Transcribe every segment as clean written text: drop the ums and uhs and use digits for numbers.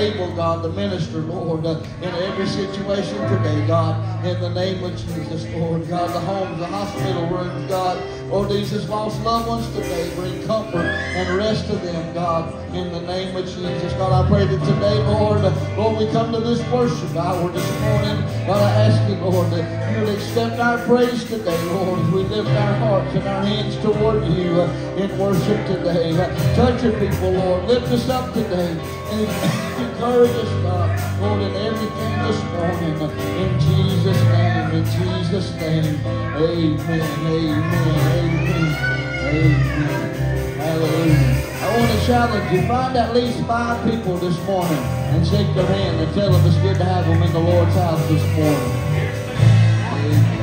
able, God, to minister, Lord, in every situation today, God, in the name of Jesus, Lord. God, the homes, the hospital rooms, God, Lord, these has lost loved ones today. Bring comfort and rest to them, God, in the name of Jesus. God, I pray that today, Lord, Lord, we come to this worship hour this morning. God, I ask you, Lord, that you would accept our praise today, Lord, as we lift our hearts and our hands toward you in worship today. Touch your people, Lord. Lift us up today and encourage us, God, Lord, in everything this morning. In Jesus' name, in Jesus' name. Amen, amen, amen, amen. Hallelujah. I want to challenge you. Find at least 5 people this morning and shake their hand and tell them it's good to have them in the Lord's house this morning. Amen.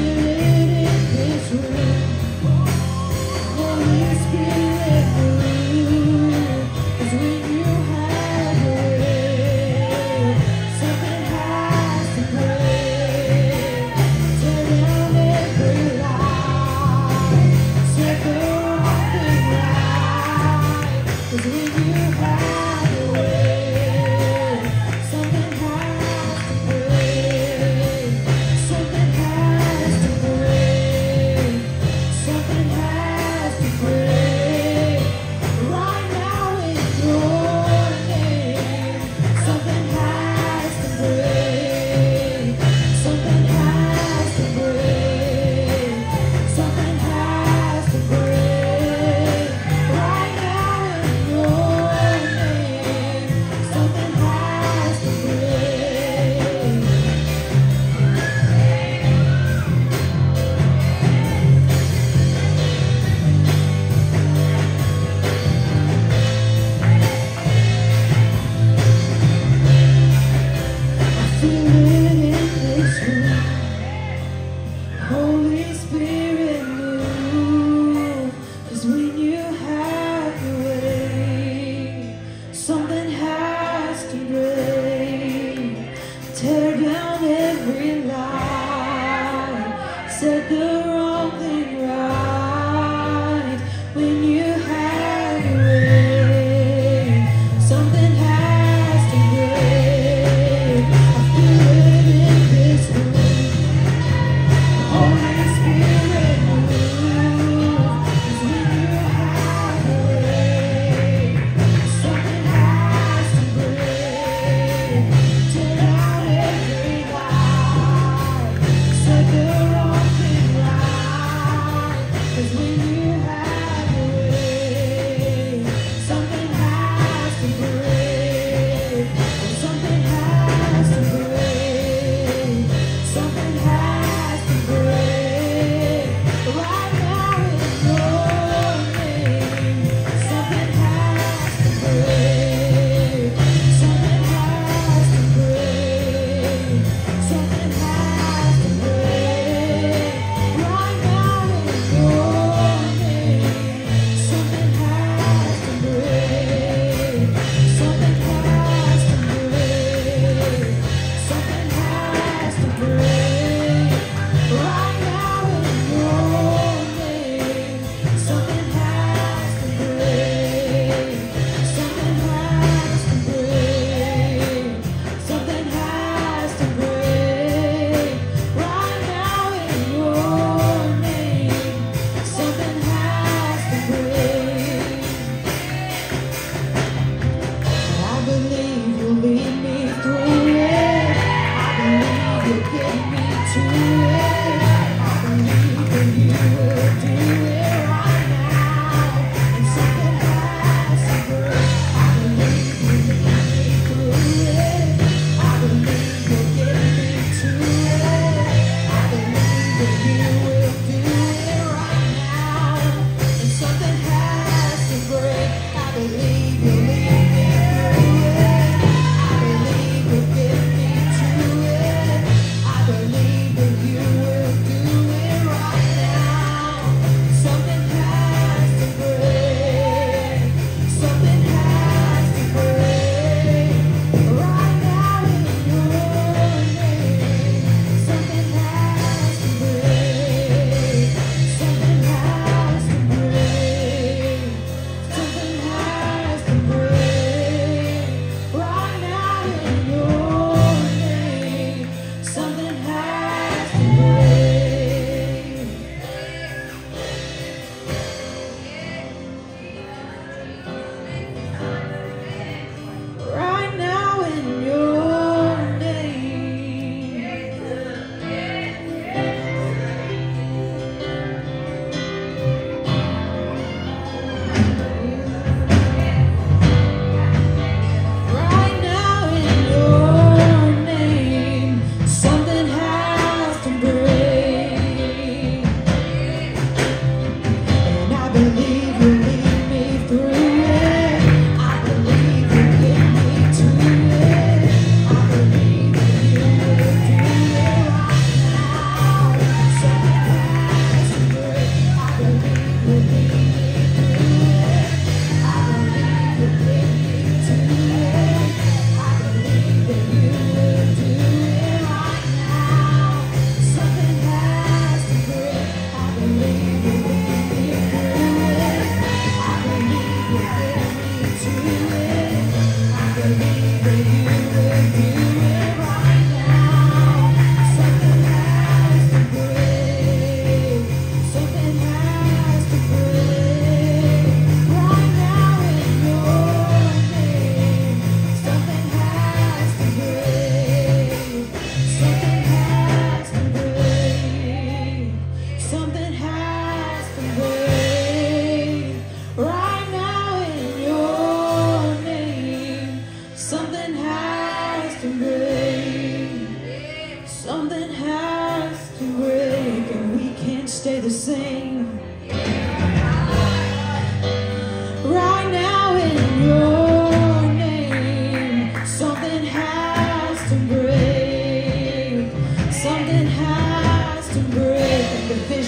Spirit,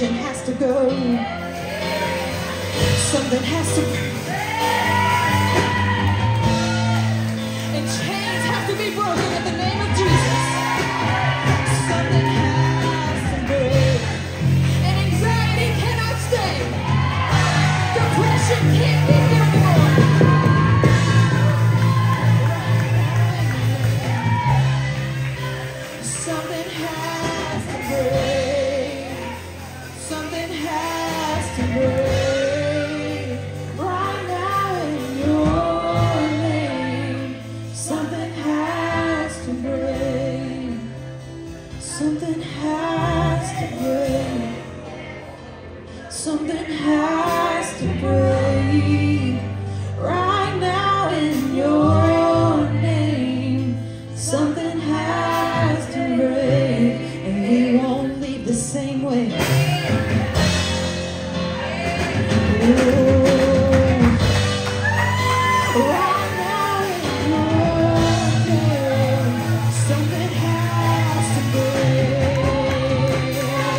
Depression has to go. Something has to break. And chains have to be broken in the name of Jesus. Something has to break. And anxiety cannot stay. Depression can't be here anymore. Something has to break. Something has to break. Right now in your name. Something has to break. Something has to break. Something has to break. Right now in your name. Something has to break. And we won't leave the same way. Right now in your name. Something has to break.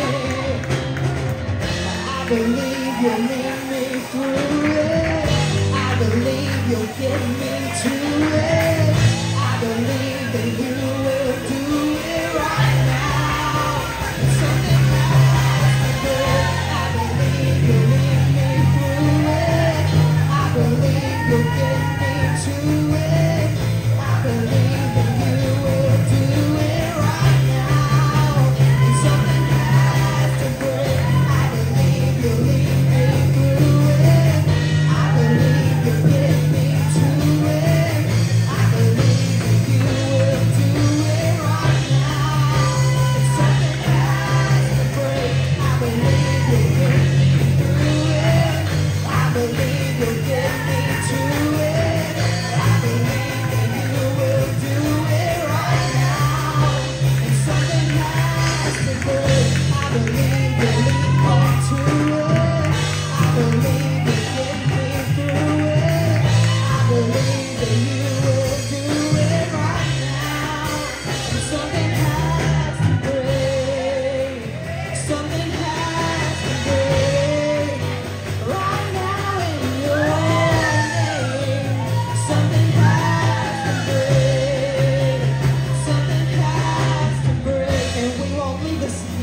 I believe you'll lead me through it. I believe you'll get me to it. I believe that you will do it right now. Something has to break. I believe you'll lead me through it. I believe you'll get me to it. I believe that you will do it right now. Something has to break. I believe you'll lead me through it. I believe you'll get me to it. I believe that you will do it right now. Something has to break. I believe you'll get me through it. I believe you'll get me to it. I believe that you will do it right now. And something has to break. I believe you'll lead me to it. I believe you'll get me through it. I believe that you will do it right now. And something has to break. Something has to break. Right now in your name. Something has to break. Something has to break. And we won't leave the same.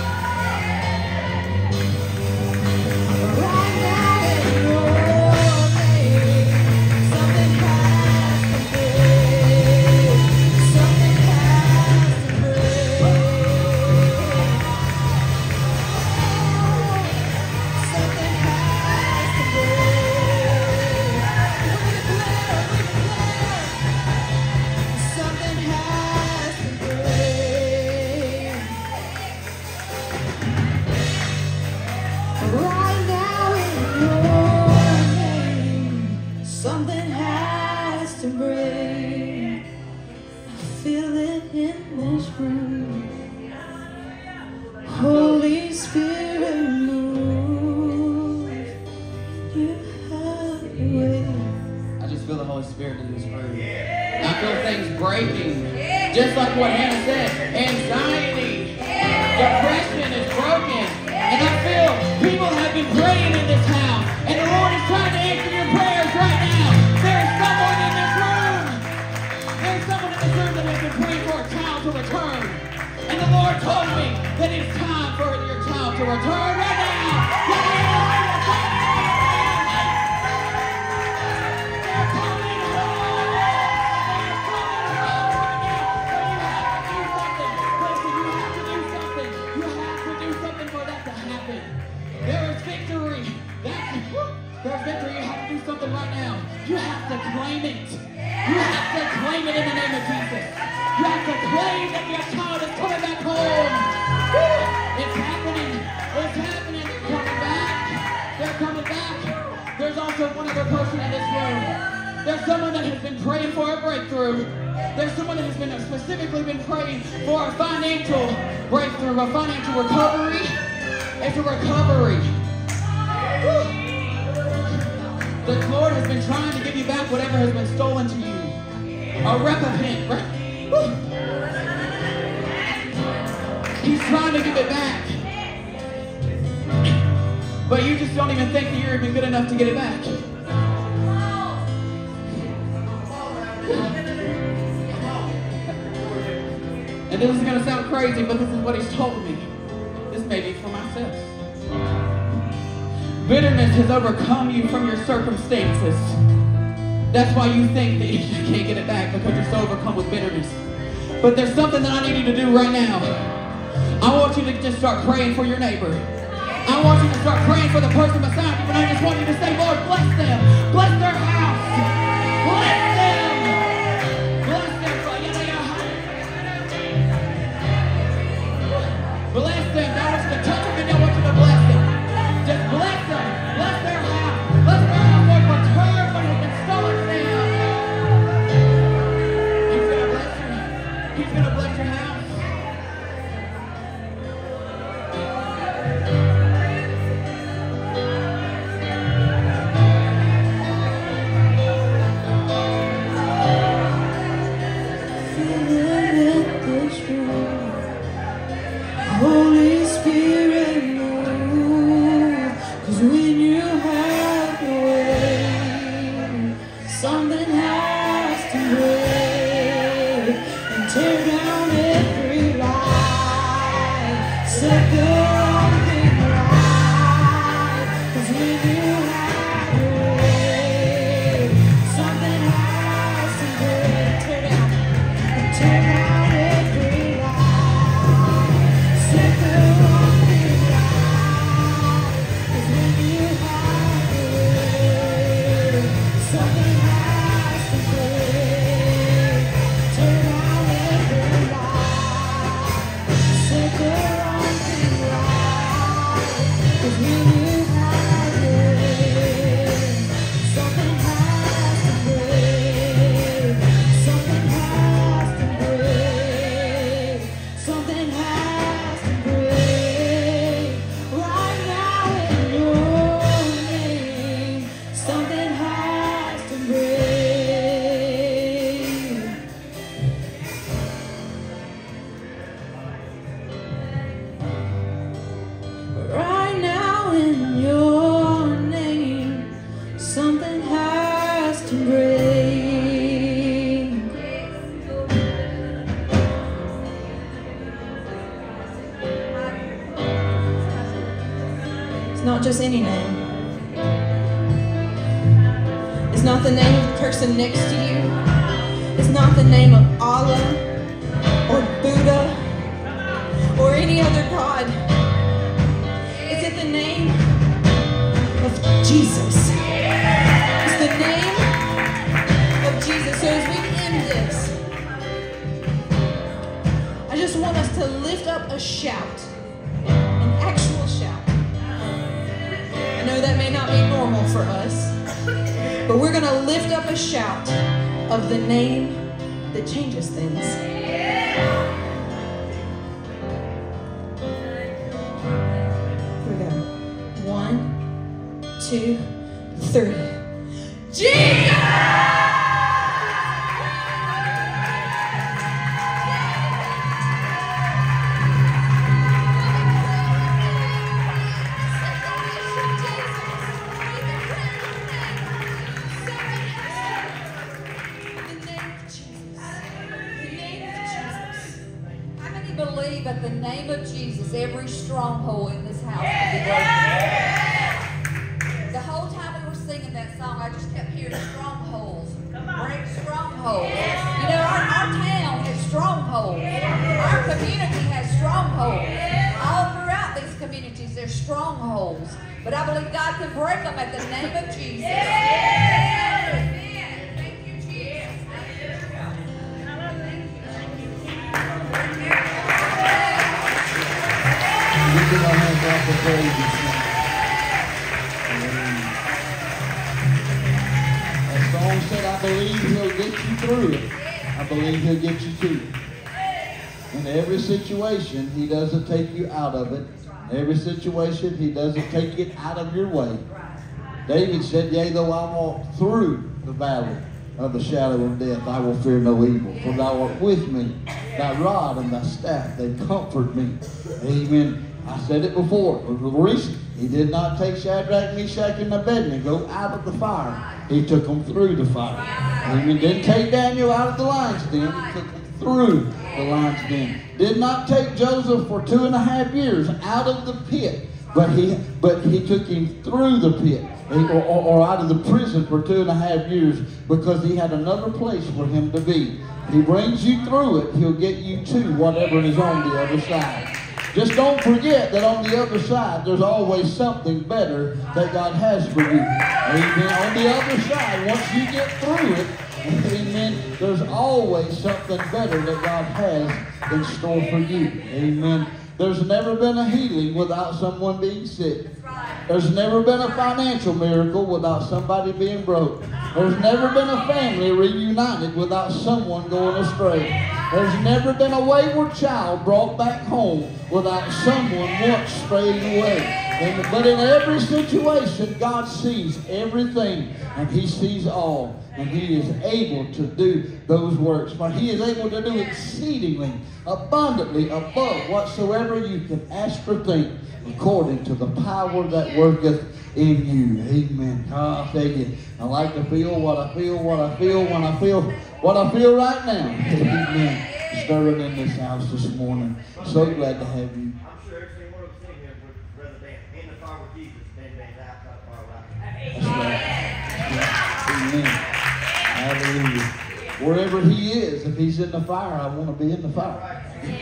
Right now in your name. Something has to break. Something has to break. Something has to break. We declare. Something has to break. Right now in your name. Something has to break. I feel it in this room. Holy Spirit, move. You have your way. I just feel the Holy Spirit in this room. I feel things breaking. Just like what Hannah said. Anxiety, depression is broken. And I feel people have been praying in this house. And the Lord is trying to answer your prayers right now. There is someone in this room. There's someone in this room that has been praying for a child to return. And the Lord told me that it's time for your child to return right now. They're coming home. They're coming home right now. But you have to do something. Listen, you have to do something for that to happen. There is victory. There's victory. You have to do something right now. You have to claim it. You have to claim it in the name of Jesus. You have to claim that your child is coming back home. It's happening. It's happening. They're coming back. They're coming back. There's also one other person in this room. There's someone that has been praying for a breakthrough. There's someone that has been specifically been praying for a financial breakthrough, a financial recovery. It's a recovery. The Lord has been trying to give you back whatever has been stolen to you. A recompense, right? He's trying to give it back. but you just don't even think that you're even good enough to get it back. And this is going to sound crazy, but this is what he's told me. This may be for myself. Bitterness has overcome you from your circumstances. That's why you think that you can't get it back, because you're so overcome with bitterness. But there's something that I need you to do right now. I want you to just start praying for your neighbor. I want you to start praying for the person beside you, and I just want you to say, Lord, bless them. Bless their house. Bless them. Bless them. Bless them. I want you to touch them, and I want you to bless them. Just bless them. Bless their house. Bless their house, Lord, return what has been stolen from them. He's going to bless you. He's going to bless your house. Holy Spirit, move. 'Cause when you have your way, something has to break and tear down every lie. Set the wrong thing right. 'Cause when you have your way, something has to break. Tear down every lie. Set the wrong thing right. 'Cause when you have your way, something has to break. Tear down every lie. Set the wrong thing right. 'Cause when you have your way, something has to break. Something has to break. Something has to break. Right now in your name, something has to break. Right now in your name, something has to break. It's not just any name. It's not the name of the person next to you. It's not the name of Allah or Buddha or any other God. It's in the name of Jesus. It's the name of Jesus. So as we end this, I just want us to lift up a shout, an actual shout. I know that may not be normal for us, but we're going to lift up a shout of the name that changes things. Here we go. 1, 2, 3. Jesus! Believe at the name of Jesus, every stronghold in this house will be broken. The whole time we were singing that song, I just kept hearing strongholds. Break strongholds. You know, our town has strongholds. Our community has strongholds. All throughout these communities, there's strongholds. But I believe God can break them at the name of Jesus. Thank you, Jesus. Lift our hands up for praise this morning. That song said, I believe he'll get you through it. I believe he'll get you to it. In every situation, he doesn't take you out of it. Every situation, he doesn't take it out of your way. David said, yea, though I walk through the valley of the shadow of death, I will fear no evil. For thou art with me, thy rod and thy staff, they comfort me. Amen. I said it before. It was recent. He did not take Shadrach, Meshach, and Abednego out of the fire. He took them through the fire. He didn't take Daniel out of the lion's den. He took them through the lion's den. Did not take Joseph for 2.5 years out of the pit, but he took him through the pit, or out of the prison for 2.5 years, because he had another place for him to be. He brings you through it, he'll get you to whatever is on the other side. Just don't forget that on the other side, there's always something better that God has for you. Amen. On the other side, once you get through it, amen, there's always something better that God has in store for you. Amen. There's never been a healing without someone being sick. There's never been a financial miracle without somebody being broke. There's never been a family reunited without someone going astray. There's never been a wayward child brought back home without someone once straying away. But in every situation, God sees everything, and He sees all. And He is able to do those works. For He is able to do exceedingly, abundantly, above whatsoever you can ask or think, according to the power that worketh in you. Amen. I'll tell you, I like to feel what I feel, what I feel, when I feel what I feel right now. Amen. Stirring in this house this morning. So glad to have you. I'm sure every single one of us in here would rather be in the fire with Jesus than being outside the fire with That's right. Amen. Hallelujah. Wherever He is, if He's in the fire, I want to be in the fire.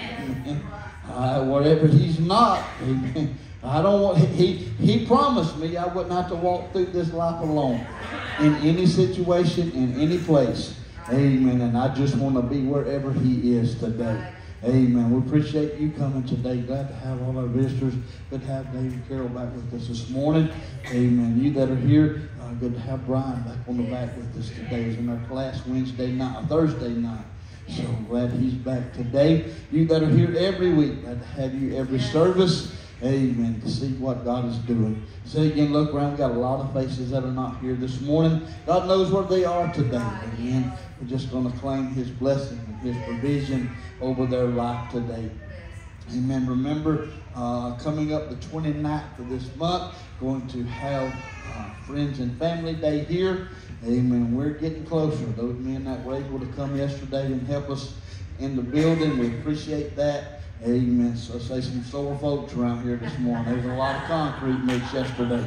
Wherever He's not, amen. I don't want. He promised me I wouldn't have to walk through this life alone, in any situation, in any place. Amen. And I just want to be wherever He is today. Amen. We appreciate you coming today. Glad to have all our visitors. Good to have Dave and Carol back with us this morning. Amen. You that are here, good to have Brian back on the back with us today. He's in our class Thursday night. So glad he's back today. You that are here every week, glad to have you every service. Amen. To see what God is doing. Say again, look around. We've got a lot of faces that are not here this morning. God knows where they are today. Amen. We're just going to claim His blessing and His provision over their life today. Amen. Remember, coming up the 29th of this month, going to have Friends and Family Day here. Amen. We're getting closer. Those men that were able to come yesterday and help us in the building, we appreciate that. Amen. So I say some sore folks around here this morning. There's a lot of concrete mixed yesterday.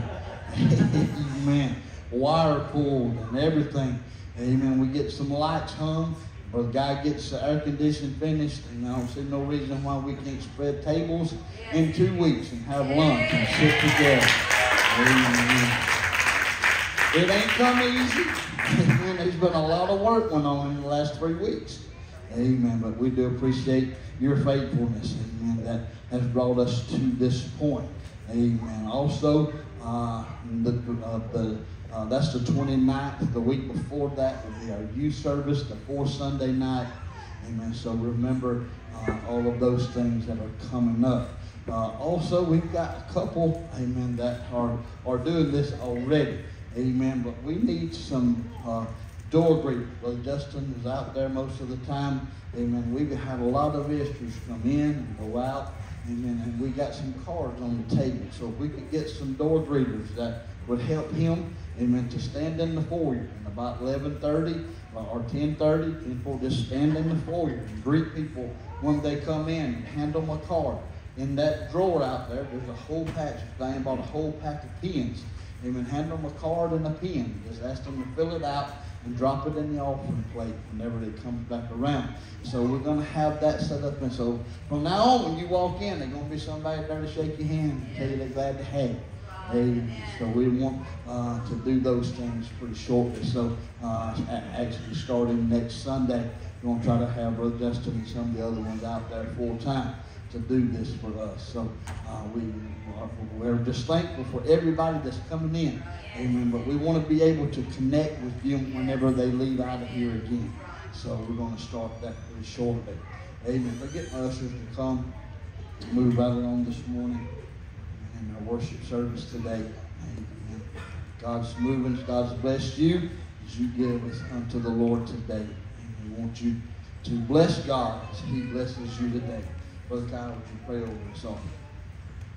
Amen. Wire pulled and everything. Amen. We get some lights hung. Or the guy gets the air conditioning finished. And I don't see no reason why we can't spread tables in 2 weeks and have lunch and sit together. Amen. It ain't come easy. Amen. There's been a lot of work going on in the last 3 weeks. Amen. But we do appreciate your faithfulness. Amen. That has brought us to this point. Amen. Also, that's the 29th. The week before that will be our youth service, the 4th Sunday night. Amen. So remember all of those things that are coming up. Also, we've got a couple, amen, that are doing this already. Amen. But we need some door greeters. Brother Justin is out there most of the time. Amen. We've had a lot of visitors come in and go out. Amen. And we got some cards on the table. So if we could get some door greeters that would help him, amen, to stand in the foyer. And about 11:30 or 10:30, people just stand in the foyer and greet people when they come in and hand them a card. In that drawer out there, there's a whole patch. Diane bought a whole pack of pens. Amen. Hand them a card and a pen. Just ask them to fill it out and drop it in the offering plate whenever it comes back around. So we're going to have that set up. And so from now on, when you walk in, there's going to be somebody there to shake your hand and tell you they're glad to have you. Amen. So we want to do those things pretty shortly. So actually starting next Sunday, we're going to try to have Brother Justin and some of the other ones out there full time to do this for us. So we're just thankful for everybody that's coming in. Amen. But we want to be able to connect with them whenever they leave out of here again. So we're going to start that pretty shortly. Amen. But get ushers to come move right along this morning in our worship service today. Amen. God's moving. God's blessed you as you give us unto the Lord today. And we want you to bless God as He blesses you today. Brother Kyle, would you pray over us all?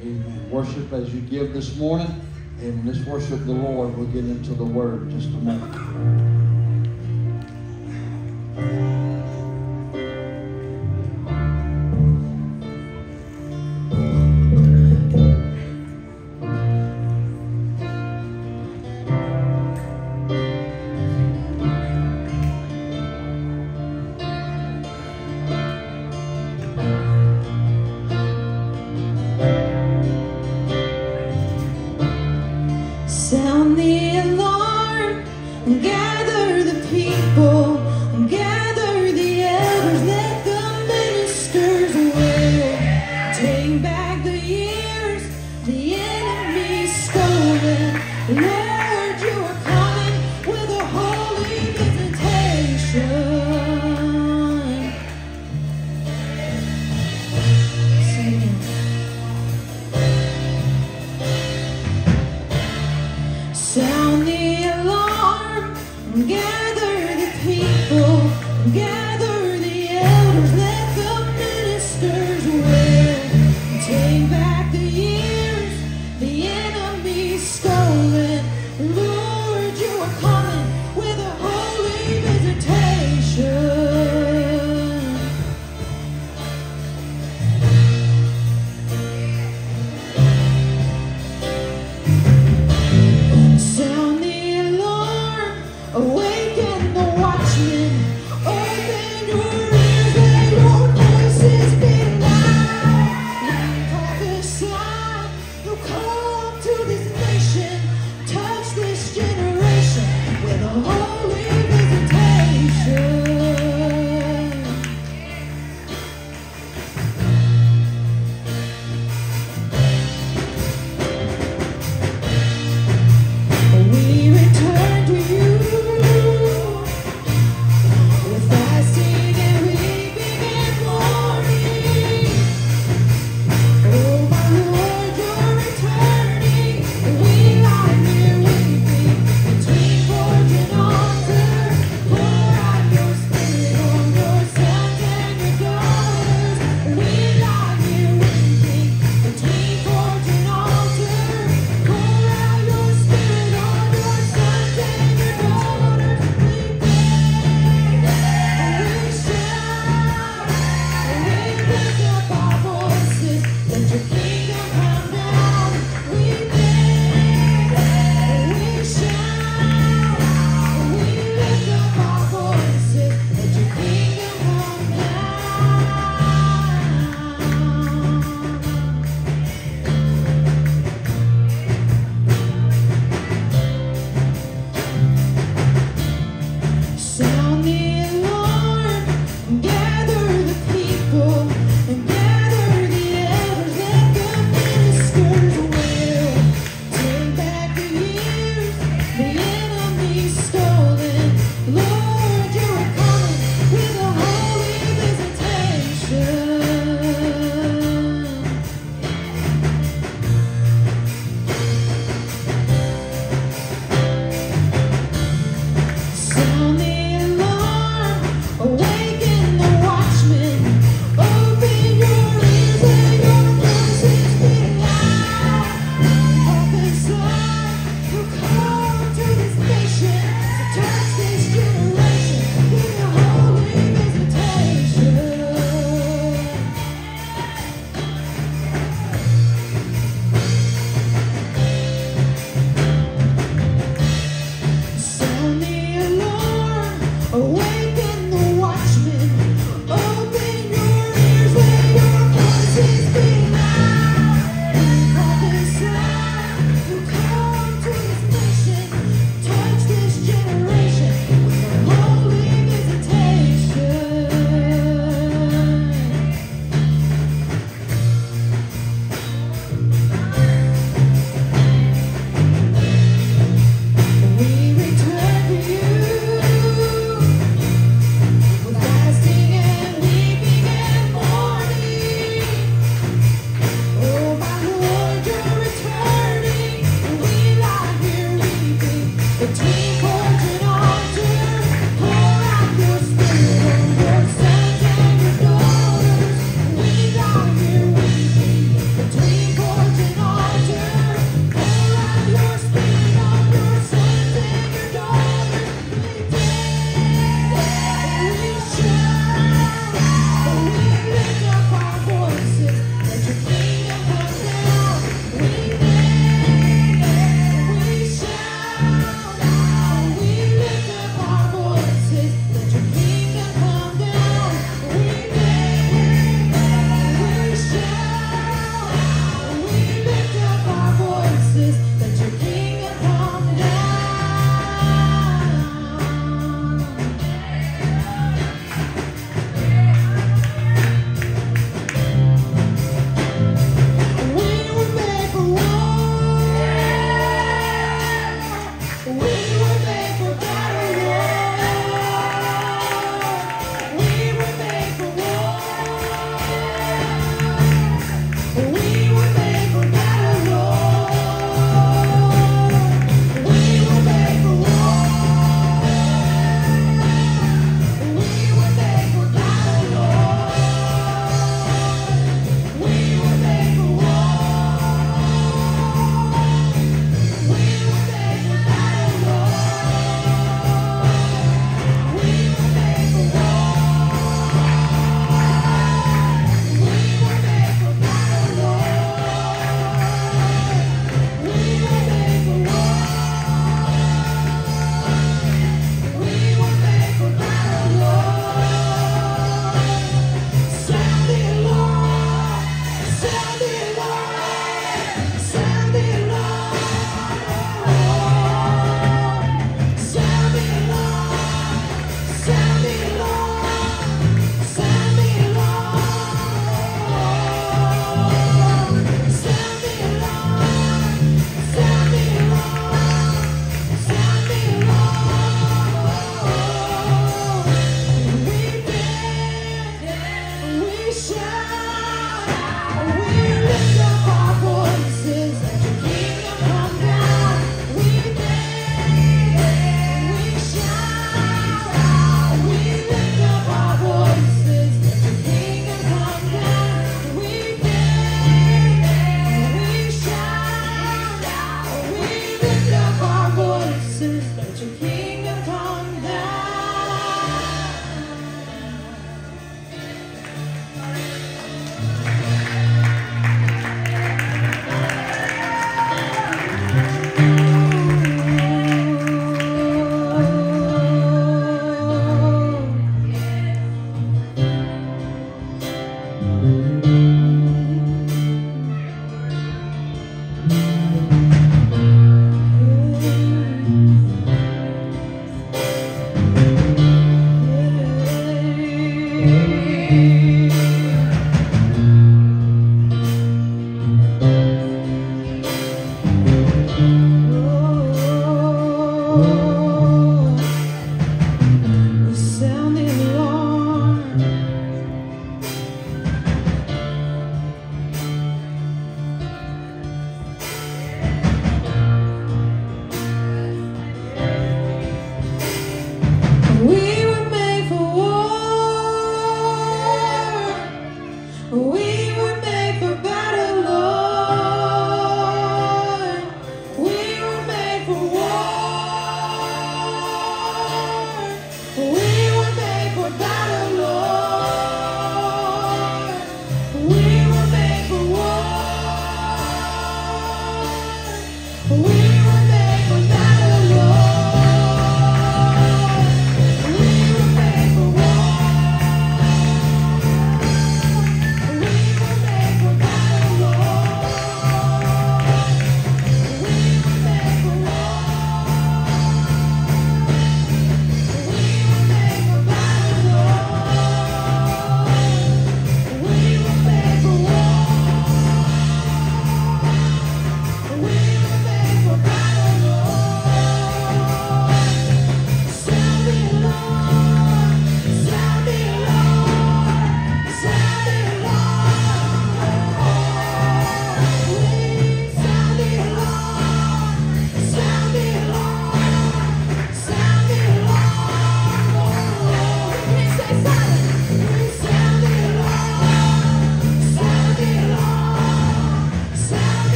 Amen. Worship as you give this morning. And let's worship the Lord. We'll get into the Word in just a moment. Sound the alarm and gather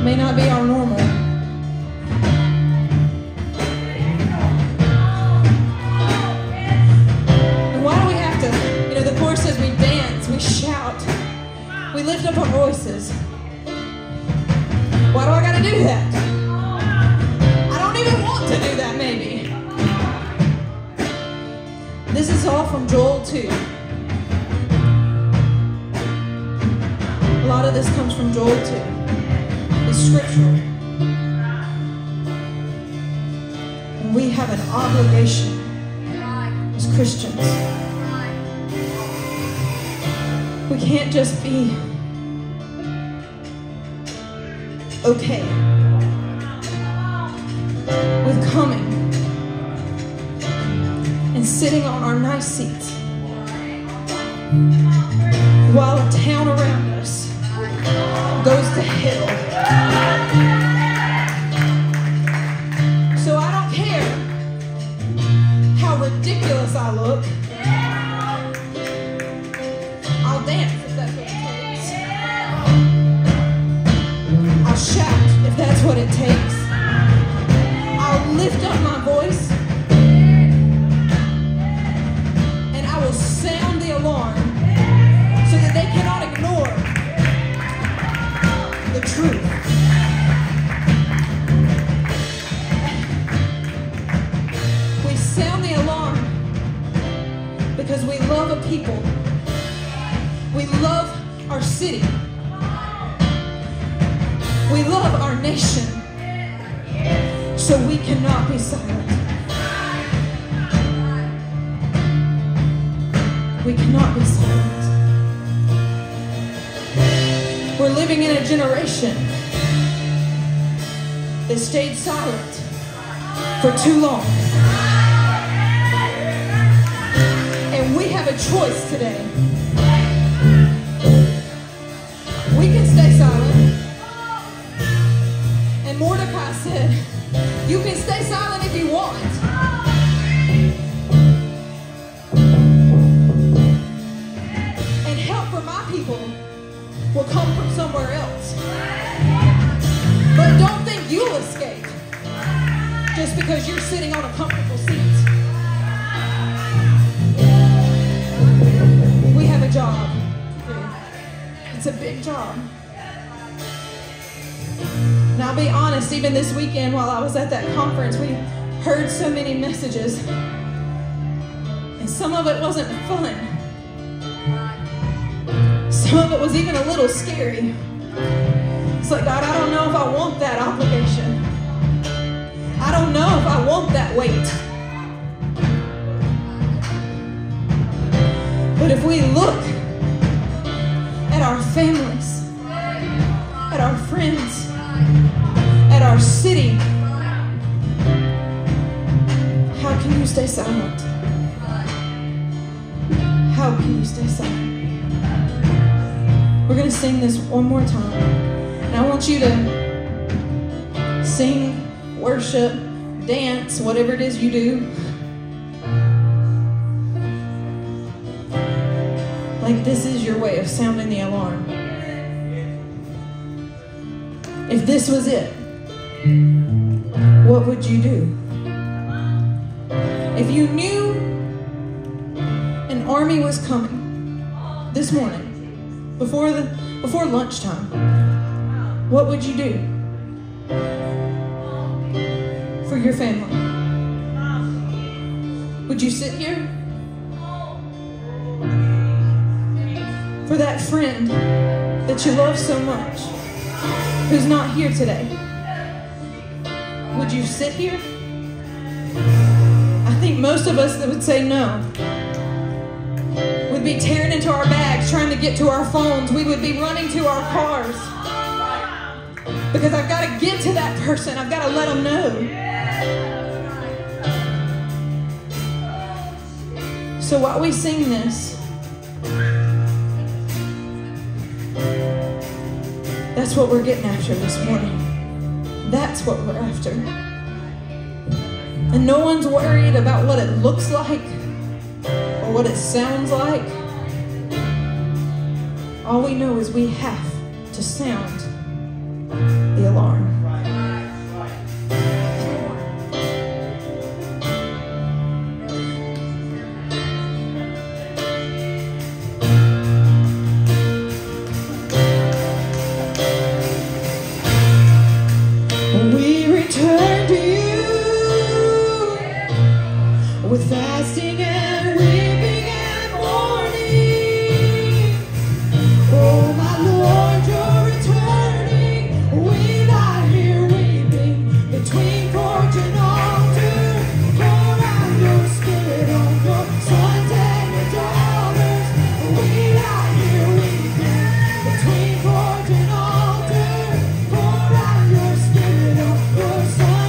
may not be our normal. And why do we have to, the chorus says we dance, we shout, we lift up our voices. Why do I gotta do that? I don't even want to do that, maybe. This is all from Joel 2. A lot of this comes from Joel 2. It's scriptural. And we have an obligation as Christians. We can't just be okay with coming and sitting on our nice seats while a town around us goes to hell. So I don't care how ridiculous I look. I'll dance if that's what it takes. I'll shout if that's what it takes. I'll lift up my voice. And I will sound the alarm so that they cannot ignore the truth. We sound the alarm because we love a people. We love our city. We love our nation. So we cannot be silent. We cannot be silent. We're living in a generation that stayed silent for too long. And we have a choice today. We can stay silent. And Mordecai said, you can stay silent if you want. And help for my people will come from somewhere else. But don't think you'll escape just because you're sitting on a comfortable seat. We have a job to do. It's a big job. And I'll be honest, even this weekend while I was at that conference, we heard so many messages. And some of it wasn't fun. Some of it was even a little scary. It's like, God, I don't know if I want that obligation. I don't know if I want that weight. But if we look at our families, at our friends, at our city, how can you stay silent? How can you stay silent? We're going to sing this one more time. And I want you to sing, worship, dance, whatever it is you do. Like this is your way of sounding the alarm. If this was it, what would you do? If you knew an army was coming this morning, before lunchtime, what would you do for your family? Would you sit here? For that friend that you love so much, who's not here today, would you sit here? I think most of us that would say no would be tearing into our bags trying to get to our phones. We would be running to our cars because I've got to get to that person. I've got to let them know. So while we sing this, that's what we're getting after this morning. That's what we're after. And no one's worried about what it looks like or what it sounds like. All we know is we have to sound the alarm. return to you with fasting and weeping and mourning. Oh my Lord, you're returning. When I hear weeping between porch and altar, pour out your spirit on your sons and your daughters. When I hear weeping between porch and altar, pour out your spirit on your sons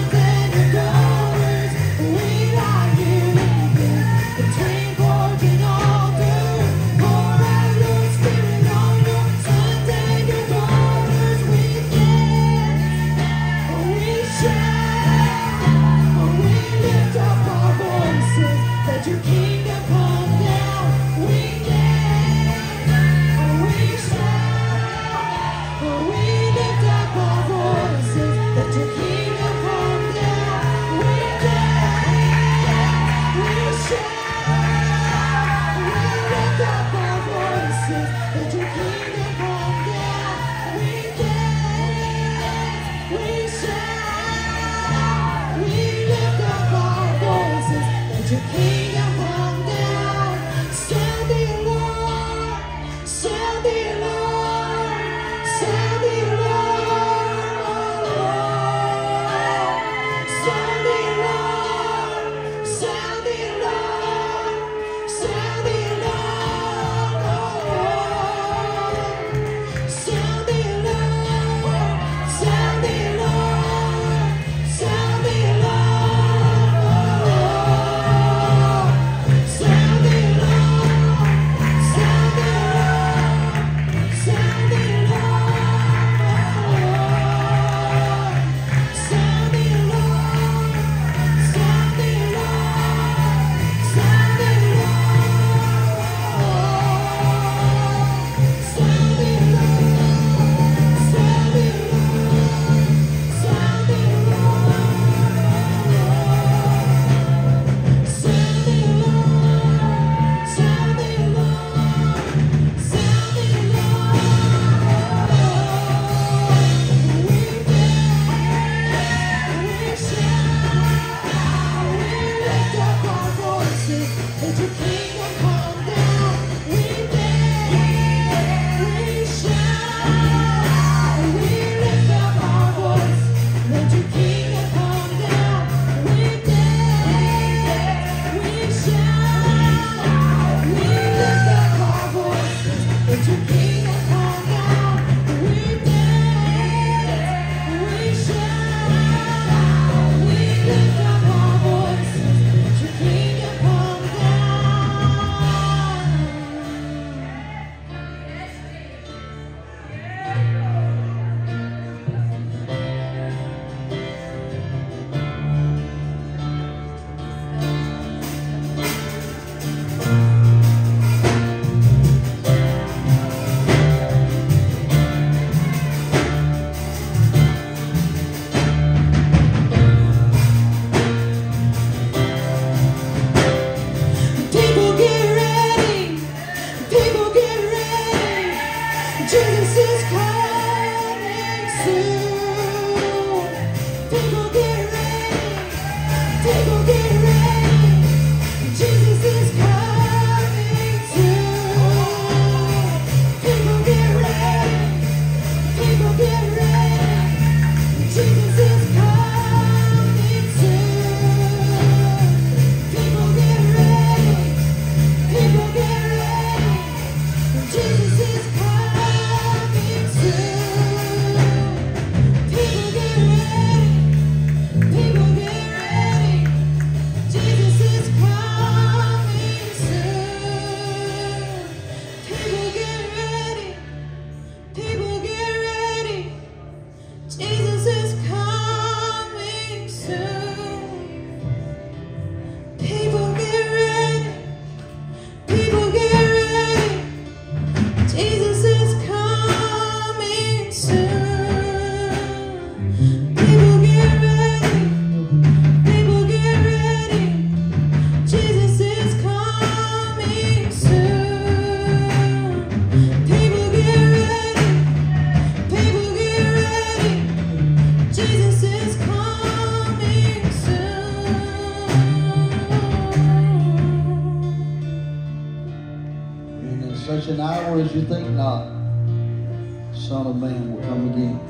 an hour as you think not, Son of Man will come again.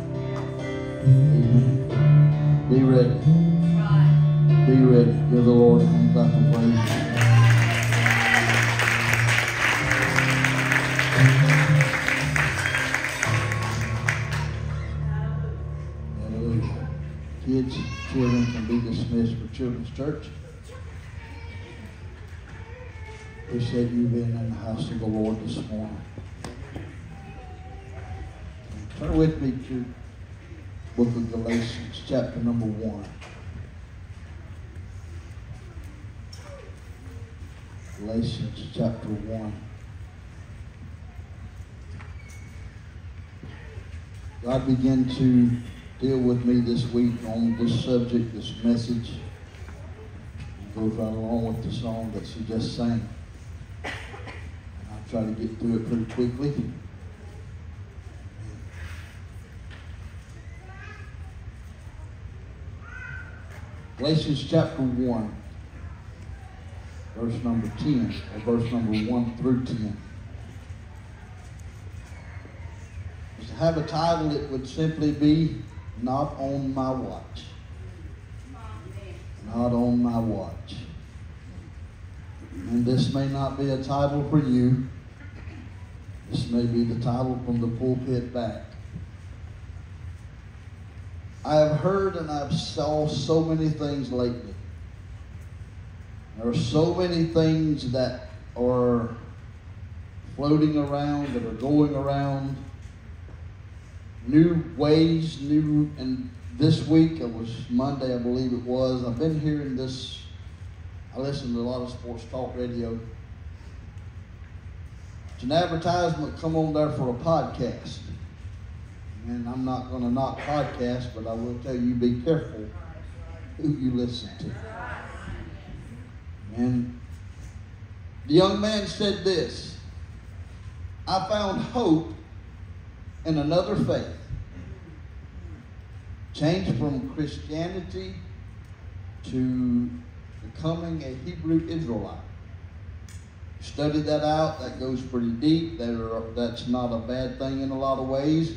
Amen. Be ready. Be ready. Give the Lord a hand clap of praise. Hallelujah. Kids, children can be dismissed for Children's Church. Appreciate you being in the house of the Lord this morning. Turn with me to the book of Galatians, chapter number 1. Galatians chapter 1. God began to deal with me this week on this subject, this message. It goes right along with the song that she just sang. I'll try to get through it pretty quickly. Galatians chapter 1, verse number 10, or verse number 1 through 10. To have a title, it would simply be, Not on My Watch. Not on my watch. And this may not be a title for you. This may be the title from the pulpit back. I have heard and I've saw so many things lately. There are so many things that are floating around, that are going around. New ways, and this week, it was Monday, I believe it was, I've been hearing this, I listen to a lot of sports talk radio. It's an advertisement come on there for a podcast. And I'm not going to knock podcasts, but I will tell you, be careful who you listen to. And the young man said this, I found hope in another faith. Changed from Christianity to becoming a Hebrew Israelite. Studied that out. That goes pretty deep. That's not a bad thing in a lot of ways.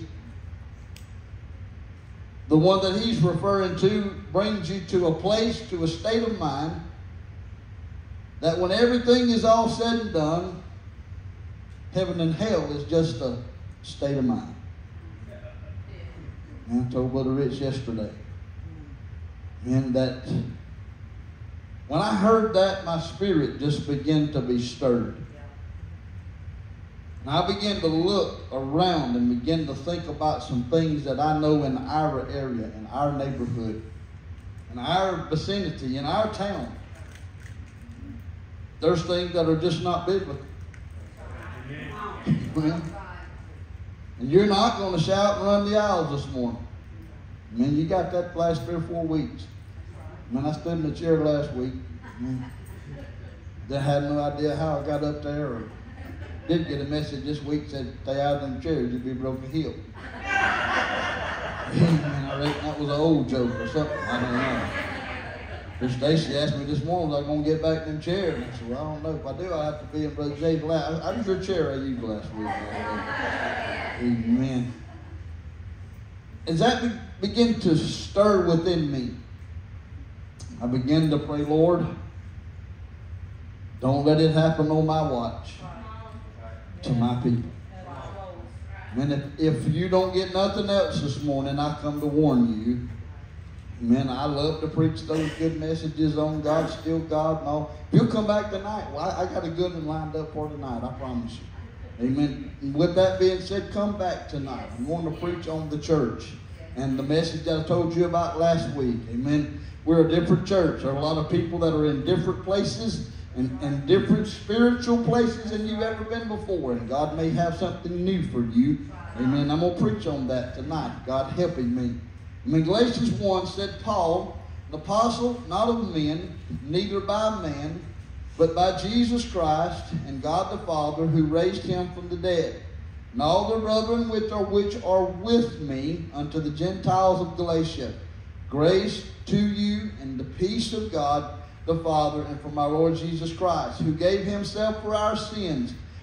The one that he's referring to brings you to a place, to a state of mind, that when everything is all said and done, heaven and hell is just a state of mind. And I told Brother Rich yesterday. And that when I heard that, my spirit just began to be stirred. And I began to look around and begin to think about some things that I know in our area, in our neighborhood, in our vicinity, in our town. There's things that are just not biblical. Amen. And you're not going to shout and run the aisles this morning. I mean, you got that the last 3 or 4 weeks. I mean, I stood in the chair last week. I had no idea how I got up there, or did get a message this week said, stay out of them chairs, you'll be broken heel. And I reckon that was an old joke or something. I don't know. Because Stacy asked me this morning, was I going to get back in them chairs? And I said, well, I don't know. If I do, I have to be in Brother Jay's lap. I was your chair I used last week. Amen. As that began to stir within me, I began to pray, Lord, don't let it happen on my watch to my people. And if you don't get nothing else this morning, I come to warn you. Man, I love to preach those good messages on God's still God and all. If you'll come back tonight, well, I got a good one lined up for tonight, I promise you. Amen. And with that being said, come back tonight. I'm going to preach on the church and the message that I told you about last week. Amen. We're a different church. There are a lot of people that are in different places and different spiritual places than you've ever been before. And God may have something new for you. Amen. I'm going to preach on that tonight. God helping me. In Galatians 1 said, Paul, an apostle, not of men, neither by man, but by Jesus Christ and God the Father, who raised him from the dead. And all the brethren which are with me unto the Gentiles of Galatia, grace to you and the peace of God the Father and from our Lord Jesus Christ, who gave himself for our sins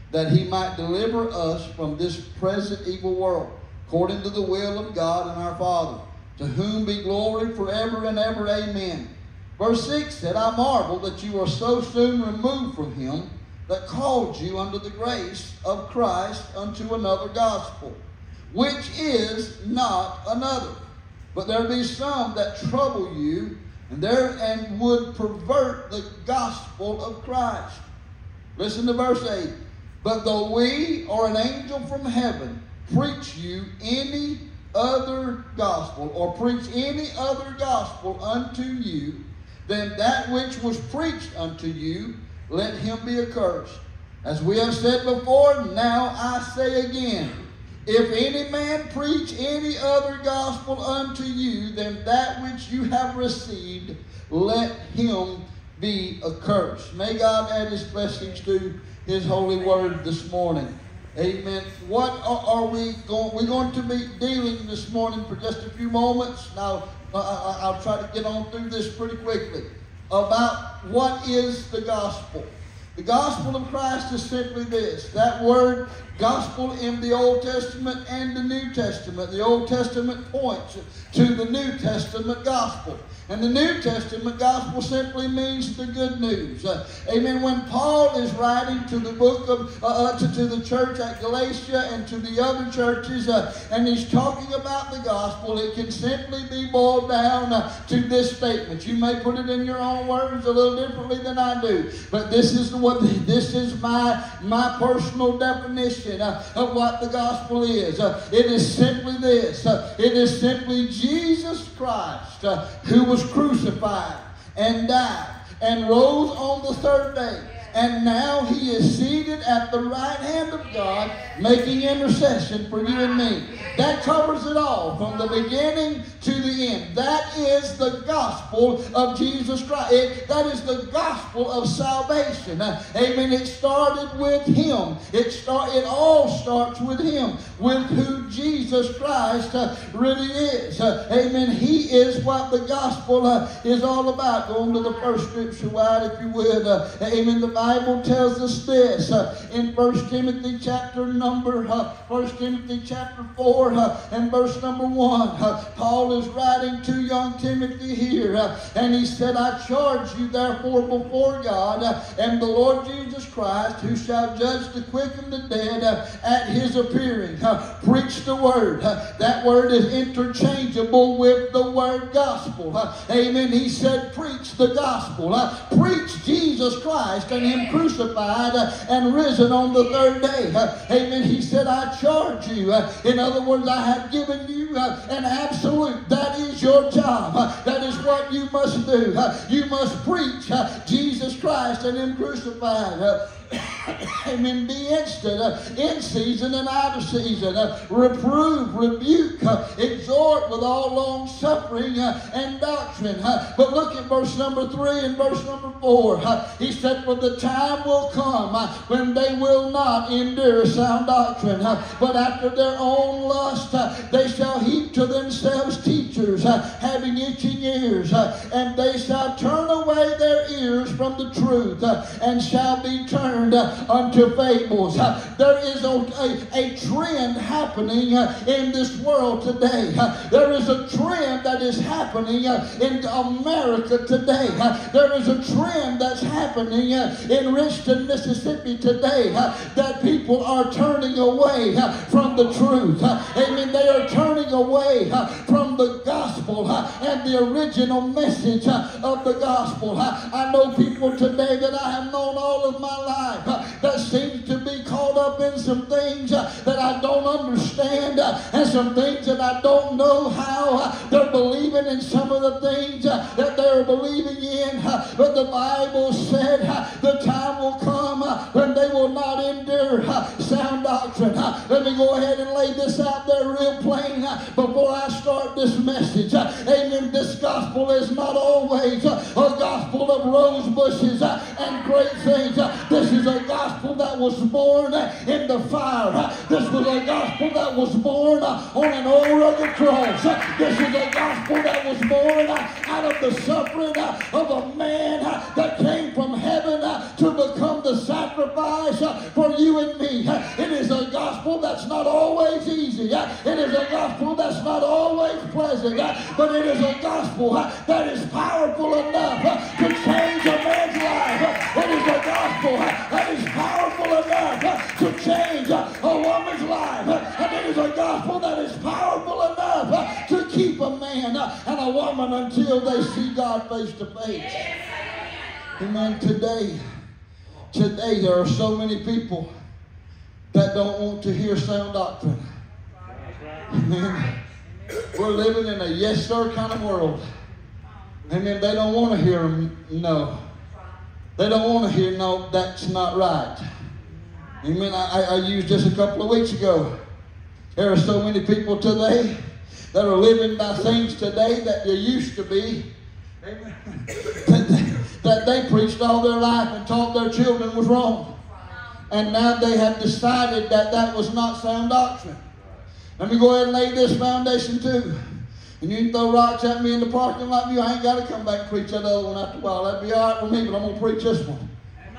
that he might deliver us from this present evil world, according to the will of God and our Father, to whom be glory forever and ever. Amen. Verse 6 said, I marvel that you are so soon removed from him that called you unto the grace of Christ unto another gospel, which is not another. But there be some that trouble you, and would pervert the gospel of Christ. Listen to verse 8. But though we or an angel from heaven preach you any other gospel, or preach any other gospel unto you than that which was preached unto you, let him be accursed. As we have said before, now I say again, if any man preach any other gospel unto you than that which you have received, let him be accursed. May God add his blessings to his holy word this morning. Amen. What are we going? We're going to be dealing this morning for just a few moments. Now, I'll try to get on through this pretty quickly. About what is the gospel. The gospel of Christ is simply this. That word gospel in the Old Testament and the New Testament. The Old Testament points to the New Testament gospel. And the New Testament gospel simply means the good news. Amen. When Paul is writing to the book of, to the church at Galatia and to the other churches, and he's talking about the gospel, it can simply be boiled down to this statement. You may put it in your own words a little differently than I do, but this is my personal definition of what the gospel is. It is simply this. It is simply Jesus Christ who was crucified and died and rose on the third day. And now he is seated at the right hand of God, making intercession for you and me. That covers it all, from the beginning to the end. That is the gospel of Jesus Christ. That is the gospel of salvation. Amen. It started with him. It all starts with him, with who Jesus Christ really is. Amen. He is what the gospel is all about. Go on to the first scripture wide, if you would. Amen. The Bible tells us this in 1 Timothy chapter 4 and verse number 1. Paul is writing to young Timothy here, and he said, I charge you therefore before God and the Lord Jesus Christ, who shall judge the quick and the dead at his appearing. Preach the word. That word is interchangeable with the word gospel. Amen. He said, preach the gospel. Preach Jesus Christ and him crucified and risen on the third day. Amen. He said, I charge you. In other words, I have given you an absolute. That is your job. That is what you must do. You must preach Jesus Christ and him crucified. Amen. Be instant, in season and out of season. Reprove, rebuke, exhort with all long suffering and doctrine. But look at verse number 3 and verse number 4. He said, for the time will come when they will not endure sound doctrine, but after their own lust they shall heap to themselves teachers having itching ears, and they shall turn away their ears from the truth and shall be turned unto fables. There is a trend happening in this world today. There is a trend that is happening in America today. There is a trend that's happening in Richmond, Mississippi today, that people are turning away from the truth. Amen. They are turning away from the gospel and the original message of the gospel. I know people today that I have known all of my life that seems to be caught up in some things that I don't understand, and some things that I don't know how they're believing in some of the things that they're believing in. But the Bible said the time will come when they will not endure sound doctrine. Let me go ahead and lay this out there real plain before I start this message. Amen. This gospel is not always a gospel of rose bushes and great things. This is a gospel that was born in the fire. This was a gospel that was born on an old rugged cross. This is a gospel that was born out of the suffering of a man that came from heaven to become the sacrifice for you and me. It is a gospel that's not always pleasant, but it is a gospel that is powerful enough to change a man's life. It is a gospel that is powerful enough to change a woman's life. And it is a gospel that is powerful enough to keep a man and a woman until they see God face to face. Amen. Today there are so many people that don't want to hear sound doctrine. Amen. We're living in a yes sir kind of world. Amen. They don't want to hear no. They don't want to hear no, that's not right. Amen. I used this a couple of weeks ago. There are so many people today that are living by things today that they used to be. Amen. That they preached all their life and taught their children was wrong. And now they have decided that that was not sound doctrine. Let me go ahead and lay this foundation too. And you can throw rocks at me in the parking lot. I ain't got to come back and preach that other one after a while. That'd be all right with me, but I'm going to preach this one.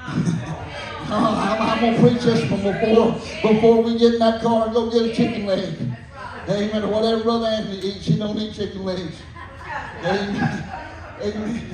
I'm going to preach this one before we get in that car and go get a chicken leg. Amen. Or whatever Brother Anthony eats, he don't eat chicken legs. Amen. Amen.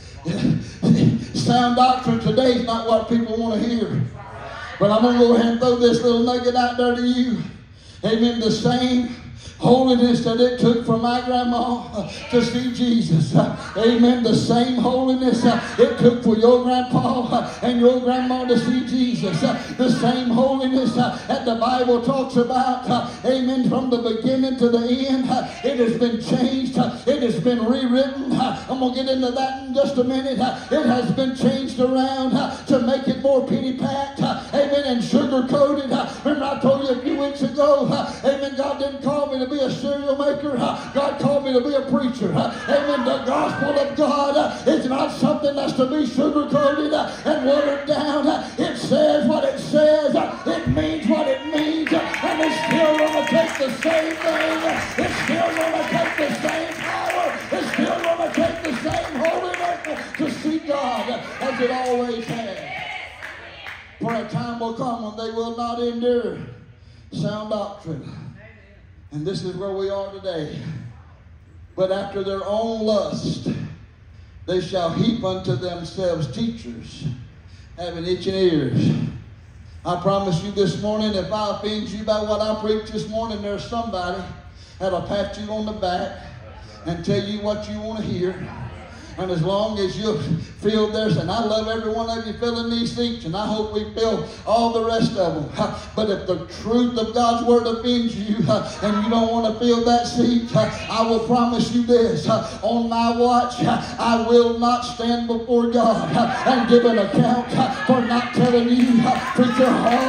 Sound doctrine today is not what people want to hear. But I'm going to go ahead and throw this little nugget out there to you. Amen. The same holiness that it took for my grandma to see Jesus. Amen. The same holiness it took for your grandpa and your grandma to see Jesus. The same holiness that the Bible talks about. Amen. From the beginning to the end. It has been changed. It has been rewritten. I'm going to get into that in just a minute. It has been changed around to make it more penny-packed. Amen. And sugar-coated. Remember I told you a few weeks ago. Amen. God didn't call me to be a cereal maker. God called me to be a preacher. Amen. The gospel of God is not something that's to be sugar-coated and watered down. It says what it says. It means what it means. And it's still going to take the same thing. It's still going to take the same power. It's still going to take the same holiness to see God as it always has. For a time will come when they will not endure sound doctrine. And this is where we are today. But after their own lust, they shall heap unto themselves teachers, having itching ears. I promise you this morning, if I offend you by what I preach this morning, there's somebody that'll pat you on the back and tell you what you want to hear. And as long as you feel this, and I love every one of you filling these seats, and I hope we fill all the rest of them. But if the truth of God's word offends you, and you don't want to fill that seat, I will promise you this. On my watch, I will not stand before God and give an account for not telling you, preacher,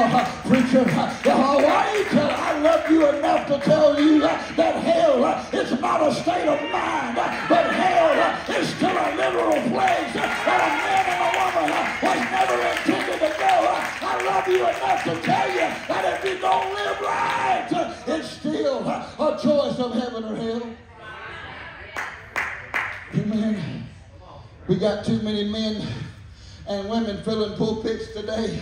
I love you enough to tell you that hell is not a state of mind, but hell is still a literal place that a man and a woman was never intended to go. I love you enough to tell you that if you don't live right, it's still a choice of heaven or hell. Amen. We got too many men and women filling pulpits today.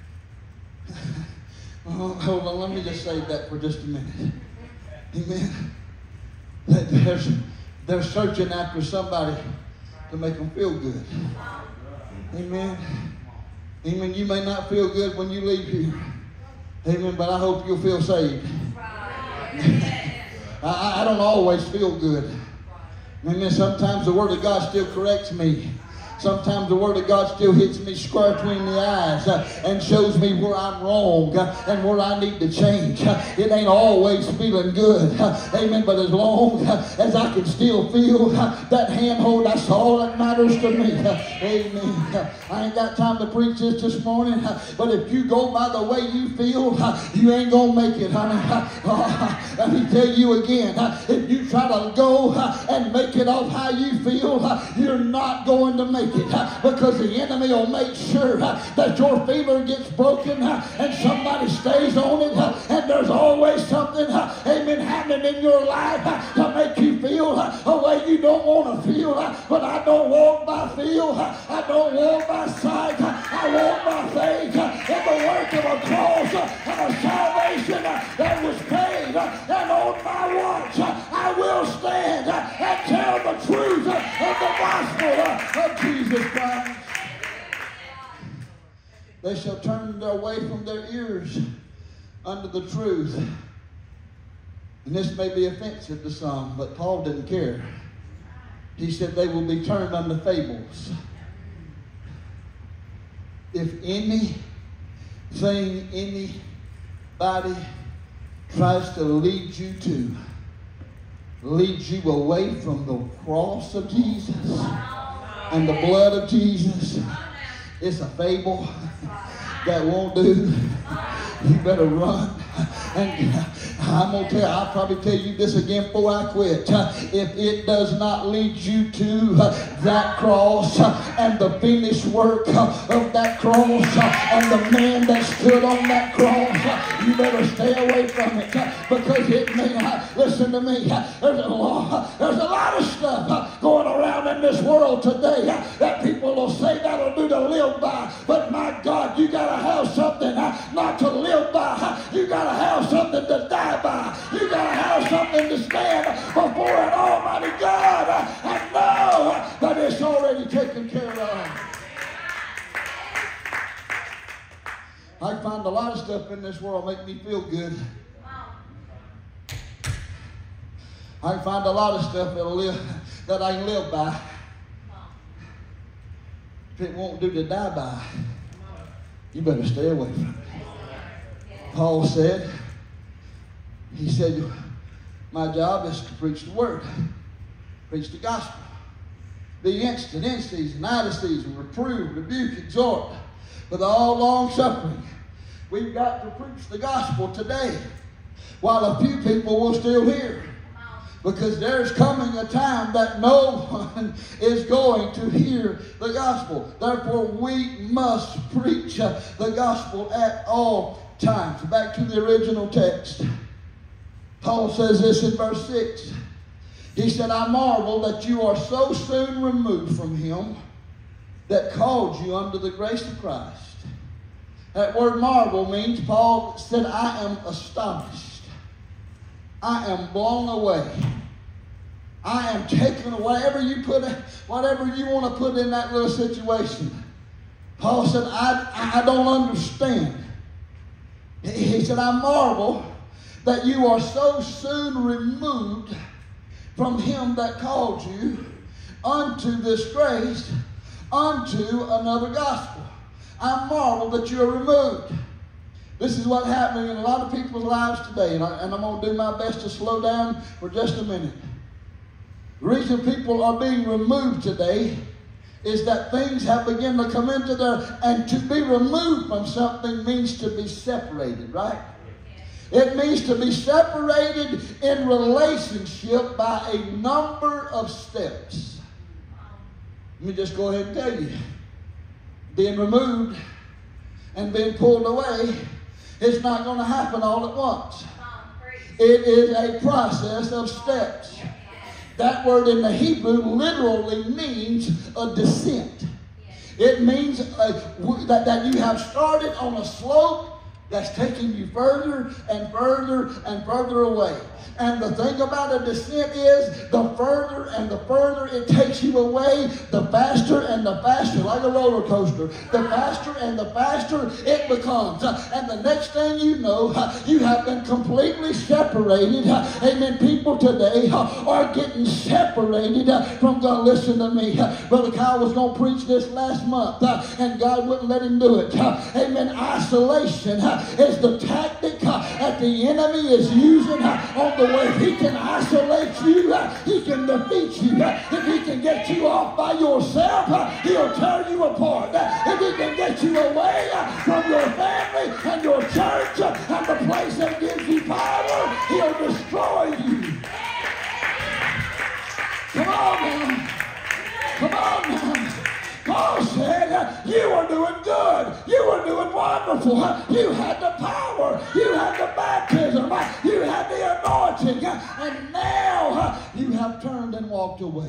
Hold on, let me just save that for just a minute. Amen. They're searching after somebody to make them feel good. Amen. Amen. You may not feel good when you leave here. Amen. But I hope you'll feel saved. I don't always feel good. Amen. Sometimes the Word of God still corrects me. Sometimes the Word of God still hits me square between the eyes and shows me where I'm wrong and where I need to change. It ain't always feeling good. Amen. But as long as I can still feel that handhold, that's all that matters to me. Amen. I ain't got time to preach this morning, but if you go by the way you feel, you ain't going to make it, honey. Let me tell you again, if you try to go and make it off how you feel, you're not going to make it, because the enemy will make sure that your feeler gets broken and somebody stays on it, and there's always something, amen, happening in your life to make you feel a way you don't want to feel. But I don't walk by feel, I don't walk by sight, I walk by faith in the work of a cross and a salvation that was paid and stand and tell the truth of the gospel of Jesus Christ. They shall turn away from their ears unto the truth. And this may be offensive to some, but Paul didn't care. He said they will be turned unto fables. If anything, anybody tries to lead you away from the cross of Jesus and the blood of Jesus, it's a fable that won't do. You better run. And I'm going to tell you, I'll probably tell you this again before I quit. If it does not lead you to that cross and the finished work of that cross and the man that stood on that cross, you better stay away from it, because it may, listen to me, there's a lot of stuff going around in this world today that people will say that'll do to live by. But my God, you got to have something not to live by. You got to have something to die by. You got to have something to stand before an almighty God and know that it's already taken care of. I find a lot of stuff in this world make me feel good. I find a lot of stuff that I can live by. If it won't do to die by, you better stay away from it. Paul said, he said, my job is to preach the word, preach the gospel, be instant, in season, out of season, reprove, rebuke, exhort, with all long suffering. We've got to preach the gospel today, while a few people will still hear. Because there's coming a time that no one is going to hear the gospel. Therefore, we must preach the gospel at all times. Back to the original text. Paul says this in verse 6. He said, I marvel that you are so soon removed from him that called you unto the grace of Christ. That word marvel means, Paul said, I am astonished. I am blown away. I am taken away. Whatever you want to put in that little situation. Paul said, I don't understand. He said, I marvel that you are so soon removed from him that called you unto this grace, unto another gospel. I marvel that you are removed. This is what's happening in a lot of people's lives today, and I'm going to do my best to slow down for just a minute. The reason people are being removed today is that things have begun to come into their, and to be removed from something means to be separated, right? It means to be separated in relationship by a number of steps. Let me just go ahead and tell you. Being removed and being pulled away, it's not going to happen all at once. It is a process of steps. That word in the Hebrew literally means a descent. It means that you have started on a slope that's taking you further and further and further away. And the thing about a descent is the further and the further it takes you away, the faster and the faster, like a roller coaster, the faster and the faster it becomes. And the next thing you know, you have been completely separated. Amen. People today are getting separated from God. Listen to me. Brother Kyle was going to preach this last month, and God wouldn't let him do it. Amen. Isolation is the tactic that the enemy is using on the way. If he can isolate you, he can defeat you. If he can get you off by yourself, he'll tear you apart. If he can get you away from your family and your church and the place that gives you power, he'll destroy you. Come on now. Come on now. Paul said, you were doing good. You were doing wonderful. You had the power. You had the baptism. You had the anointing. And now you have turned and walked away.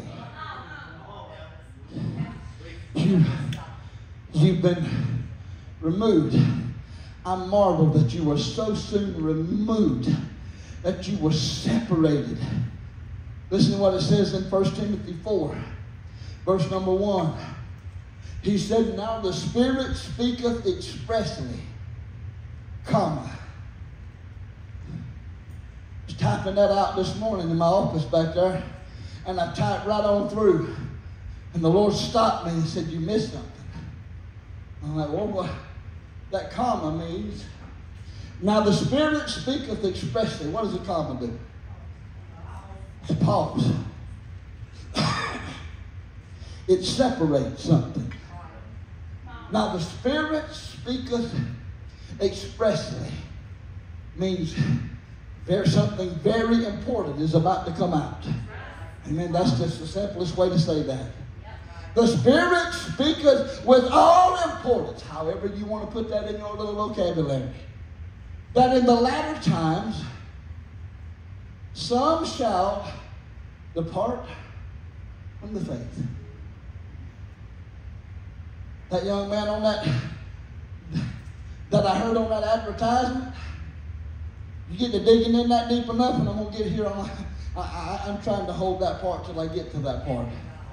You've been removed. I marvel that you were so soon removed, that you were separated Listen to what it says in 1 Timothy 4, verse number 1. He said, now the Spirit speaketh expressly, comma. I was typing that out this morning in my office back there, and I typed right on through. And the Lord stopped me and said, you missed something. I'm like, well, what? That comma means, now the Spirit speaketh expressly. What does a comma do? It's pause. It separates something. Now the Spirit speaketh expressly means there's something very important is about to come out. Amen. That's just the simplest way to say that. The Spirit speaketh with all importance, however you want to put that in your little vocabulary, that in the latter times some shall depart from the faith. That young man on that I heard on that advertisement, you get to digging in that deep enough, and I'm going to get here on I'm trying to hold that part till I get to that part.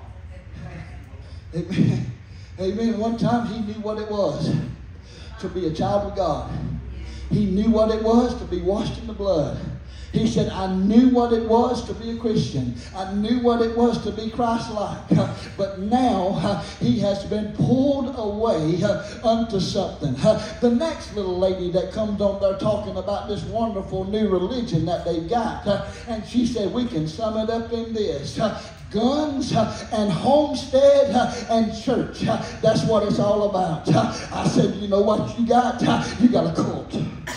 Amen. Amen. One time he knew what it was to be a child of God. He knew what it was to be washed in the blood. He said, I knew what it was to be a Christian. I knew what it was to be Christ-like. But now he has been pulled away unto something. The next little lady that comes on there talking about this wonderful new religion that they've got. And she said, we can sum it up in this. Guns and homestead and church. That's what it's all about. I said, you know what you got? You got a cult.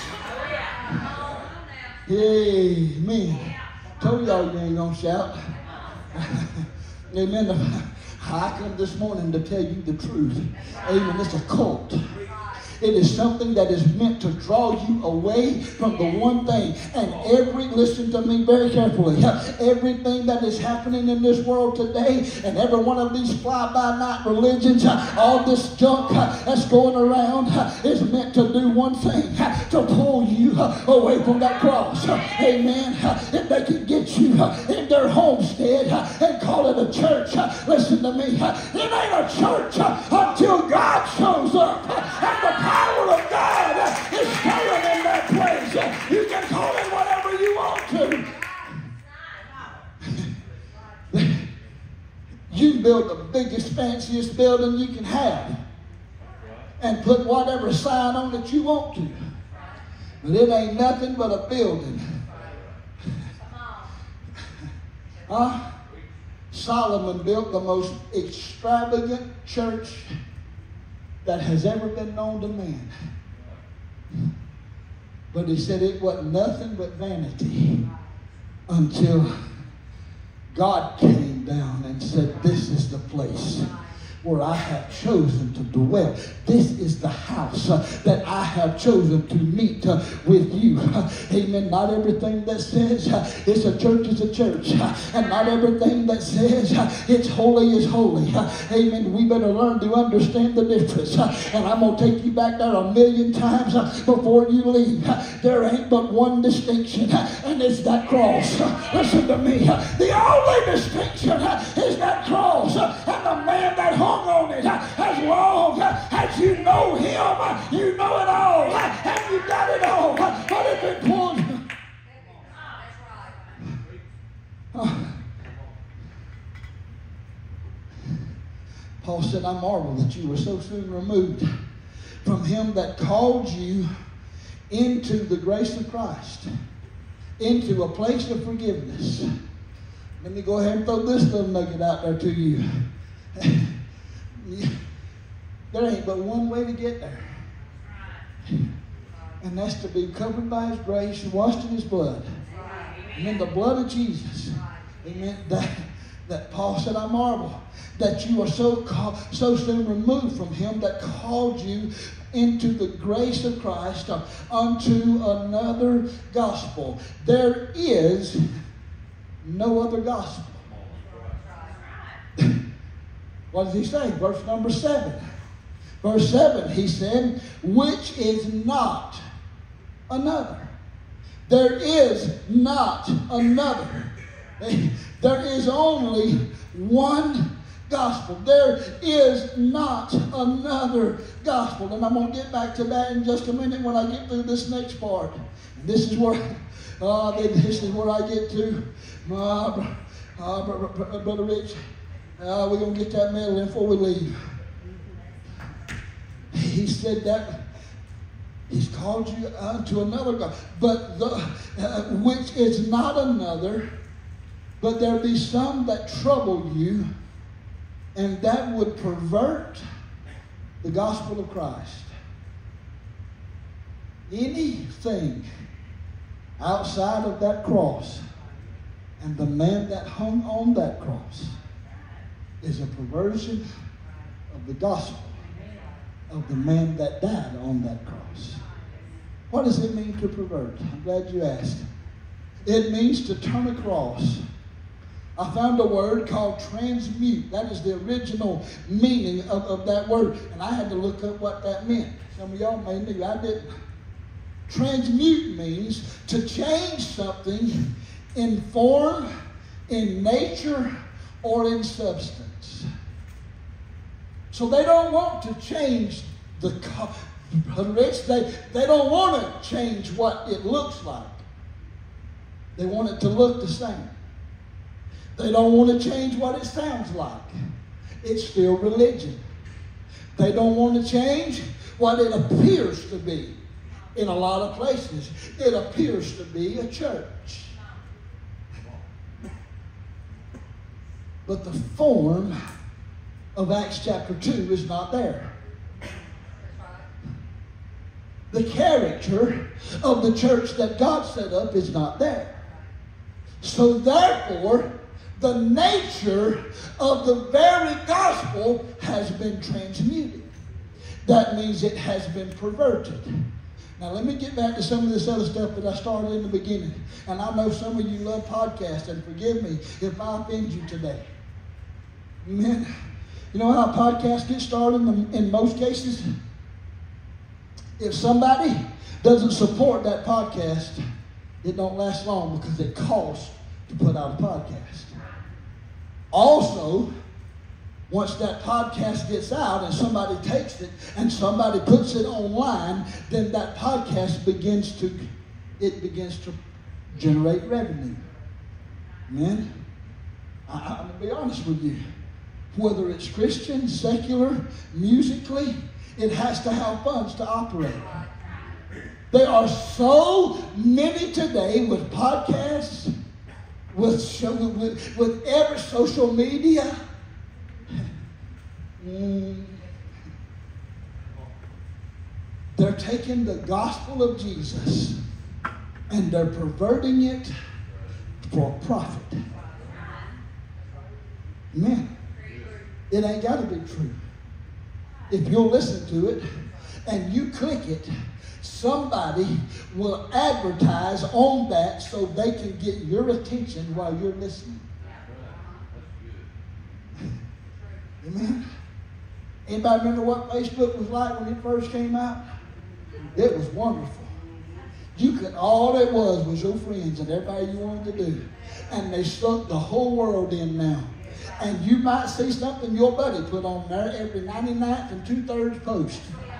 Amen. Told y'all you ain't gonna shout. Amen. I come this morning to tell you the truth. Amen. It's a cult. It is something that is meant to draw you away from the one thing. And listen to me very carefully, everything that is happening in this world today, and every one of these fly-by-night religions, all this junk that's going around is meant to do one thing, to pull you away from that cross. Amen. If they can get you in their homestead and call it a church, listen to me, it ain't a church until God shows up. And the power of God is stirring in that place. You can call it whatever you want to. You can build the biggest, fanciest building you can have and put whatever sign on it you want to. But it ain't nothing but a building. Solomon built the most extravagant church that has ever been known to man. But he said it wasn't nothing but vanity until God came down and said, this is the place where I have chosen to dwell. This is the house that I have chosen to meet with you. Amen. Not everything that says it's a church is a church. And not everything that says it's holy is holy. Amen. We better learn to understand the difference. And I'm going to take you back there 1,000,000 times before you leave. There ain't but one distinction, and it's that cross. Listen to me. The only distinction is that cross. And the man that hung on it as long as you know him, you know it all, and you got it all. But if it pulls you, Paul said, I marvel that you were so soon removed from him that called you into the grace of Christ, into a place of forgiveness. Let me go ahead and throw this little nugget out there to you. There ain't but one way to get there. And that's to be covered by his grace and washed in his blood. And in the blood of Jesus. Amen. That Paul said, I marvel that you are so soon removed from him that called you into the grace of Christ unto another gospel. There is no other gospel. What does he say? Verse number 7. Verse 7, he said, which is not another. There is not another. There is only one gospel. There is not another gospel. And I'm going to get back to that in just a minute when I get through this next part. And this is where, this is where I get to. Brother Rich, we're going to get that medal in before we leave. He said that He's called you to another God, but which is not another, but there be some that trouble you, and that would pervert the gospel of Christ. Anything outside of that cross and the man that hung on that cross is a perversion of the gospel of the man that died on that cross. What does it mean to pervert? I'm glad you asked. It means to turn across. I found a word called transmute. That is the original meaning of that word. And I had to look up what that meant. Some of y'all may know. I didn't. Transmute means to change something in form, in nature, or in substance. So they don't want to change the rich. They don't want to change what it looks like. They want it to look the same. They don't want to change what it sounds like. It's still religion. They don't want to change what it appears to be. In a lot of places, it appears to be a church. But the form of Acts chapter 2 is not there. The character of the church that God set up is not there. So therefore, the nature of the very gospel has been transmuted. That means it has been perverted. Now let me get back to some of this other stuff that I started in the beginning. And I know some of you love podcasts, and forgive me if I offend you today. Amen. You know how podcasts get started in most cases? If somebody doesn't support that podcast, it don't last long because it costs to put out a podcast. Also, once that podcast gets out and somebody takes it and somebody puts it online, then that podcast begins to generate revenue. Amen? I'm going to be honest with you. Whether it's Christian, secular, musically, it has to have funds to operate. There are so many today with podcasts, with every social media. They're taking the gospel of Jesus and they're perverting it for profit. Amen. It ain't got to be true. If you'll listen to it and you click it, somebody will advertise on that so they can get your attention while you're listening. Amen. Anybody remember what Facebook was like when it first came out? It was wonderful. All it was your friends and everybody you wanted to do. And they sucked the whole world in now. And you might see something your buddy put on there every 99th and 2/3 post.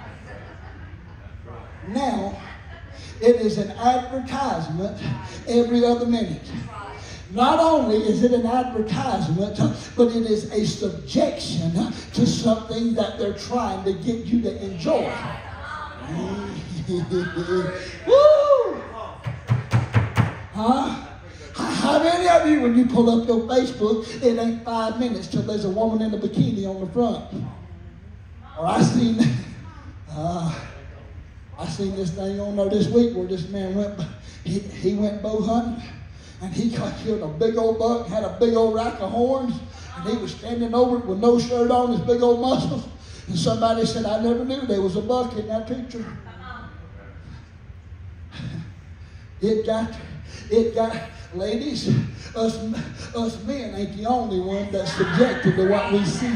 Now, it is an advertisement every other minute. Not only is it an advertisement, but it is a subjection to something that they're trying to get you to enjoy. Woo! Huh? How many of you, when you pull up your Facebook, it ain't 5 minutes till there's a woman in a bikini on the front? Or I seen this thing on there this week where this man he went bow hunting, and he killed a big old buck, had a big old rack of horns, and he was standing over it with no shirt on, his big old muscles. And somebody said, I never knew there was a buck in that picture. It got, ladies, us men ain't the only one that's subjected to what we see.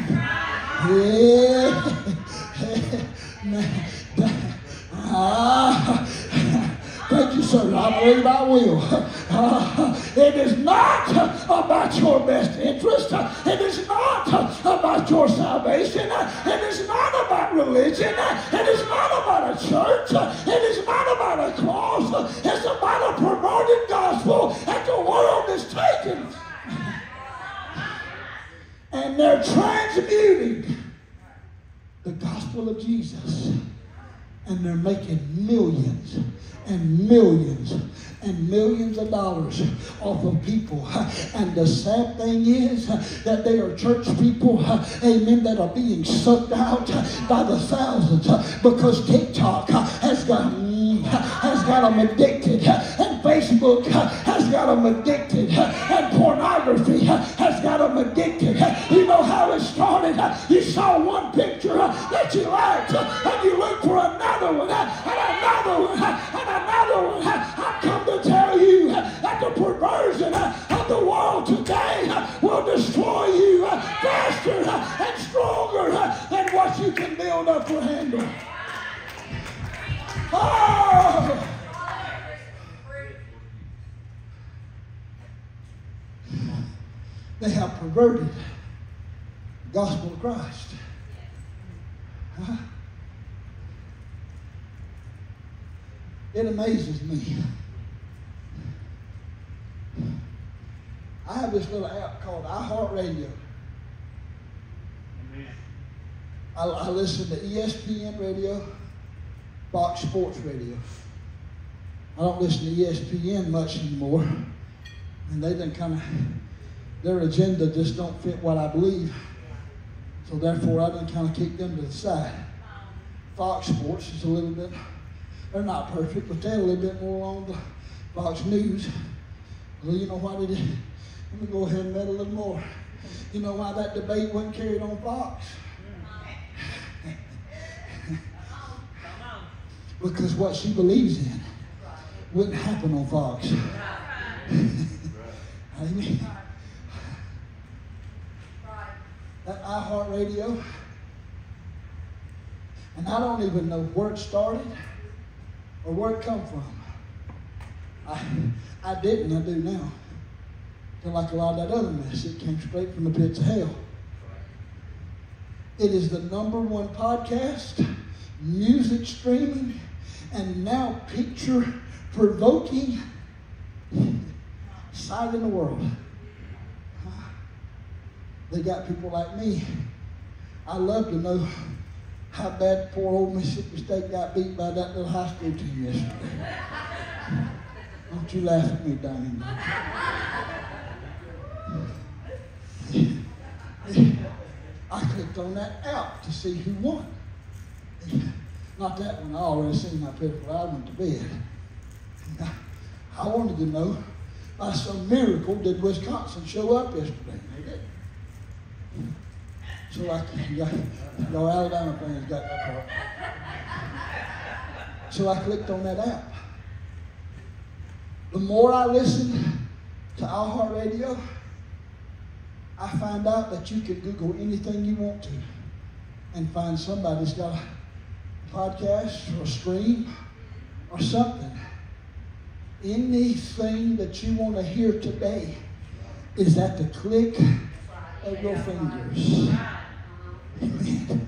Yeah. Thank you, sir. I believe I will. It is not about your best interest. It is not about your salvation. It is not about religion. It is not about a church. It is not about a cross. It's about a perverted gospel that the world is taking. And they're transmuting the gospel of Jesus. And they're making millions and millions and millions of dollars off of people. And the sad thing is that they are church people, amen, that are being sucked out by the thousands because TikTok has got them addicted, and Facebook has got them addicted, and pornography has got them addicted. You know how it started? You saw one picture that you liked, and you looked for another one, and another one, and another one. I've come to tell you that the perversion of the world today will destroy you faster and stronger than what you can build up or handle. Oh! They have perverted the gospel of Christ. It amazes me. I have this little app called iHeartRadio. I listen to ESPN radio, Fox Sports radio. I don't listen to ESPN much anymore. And they done kind of, their agenda just don't fit what I believe. So therefore I done kind of kick them to the side. Fox Sports is a little bit, they're not perfect, but they're a little bit more along the Fox News. Well, you know why they did? Let me go ahead and bet a little more. You know why that debate wasn't carried on Fox? Because what she believes in wouldn't happen on Fox. Amen. That iHeartRadio, and I don't even know where it started or where it come from. I didn't, I do now. Feel like a lot of that other mess, it came straight from the pits of hell. It is the #1 podcast, music streaming, and now picture-provoking site in the world. They got people like me. I love to know how bad poor old Mississippi State got beat by that little high school team yesterday. Don't you laugh at me, Donnie. I clicked on that app to see who won. Not that one. I already seen my pitiful. I went to bed. I wanted to know, by some miracle, did Wisconsin show up yesterday? They did. So like, y'all Alabama fans got that part. So I clicked on that app. The more I listen to iHeartRadio, I find out that you can Google anything you want to and find somebody that's got a podcast or a stream or something. Anything that you want to hear today is at the click of your fingers. Amen.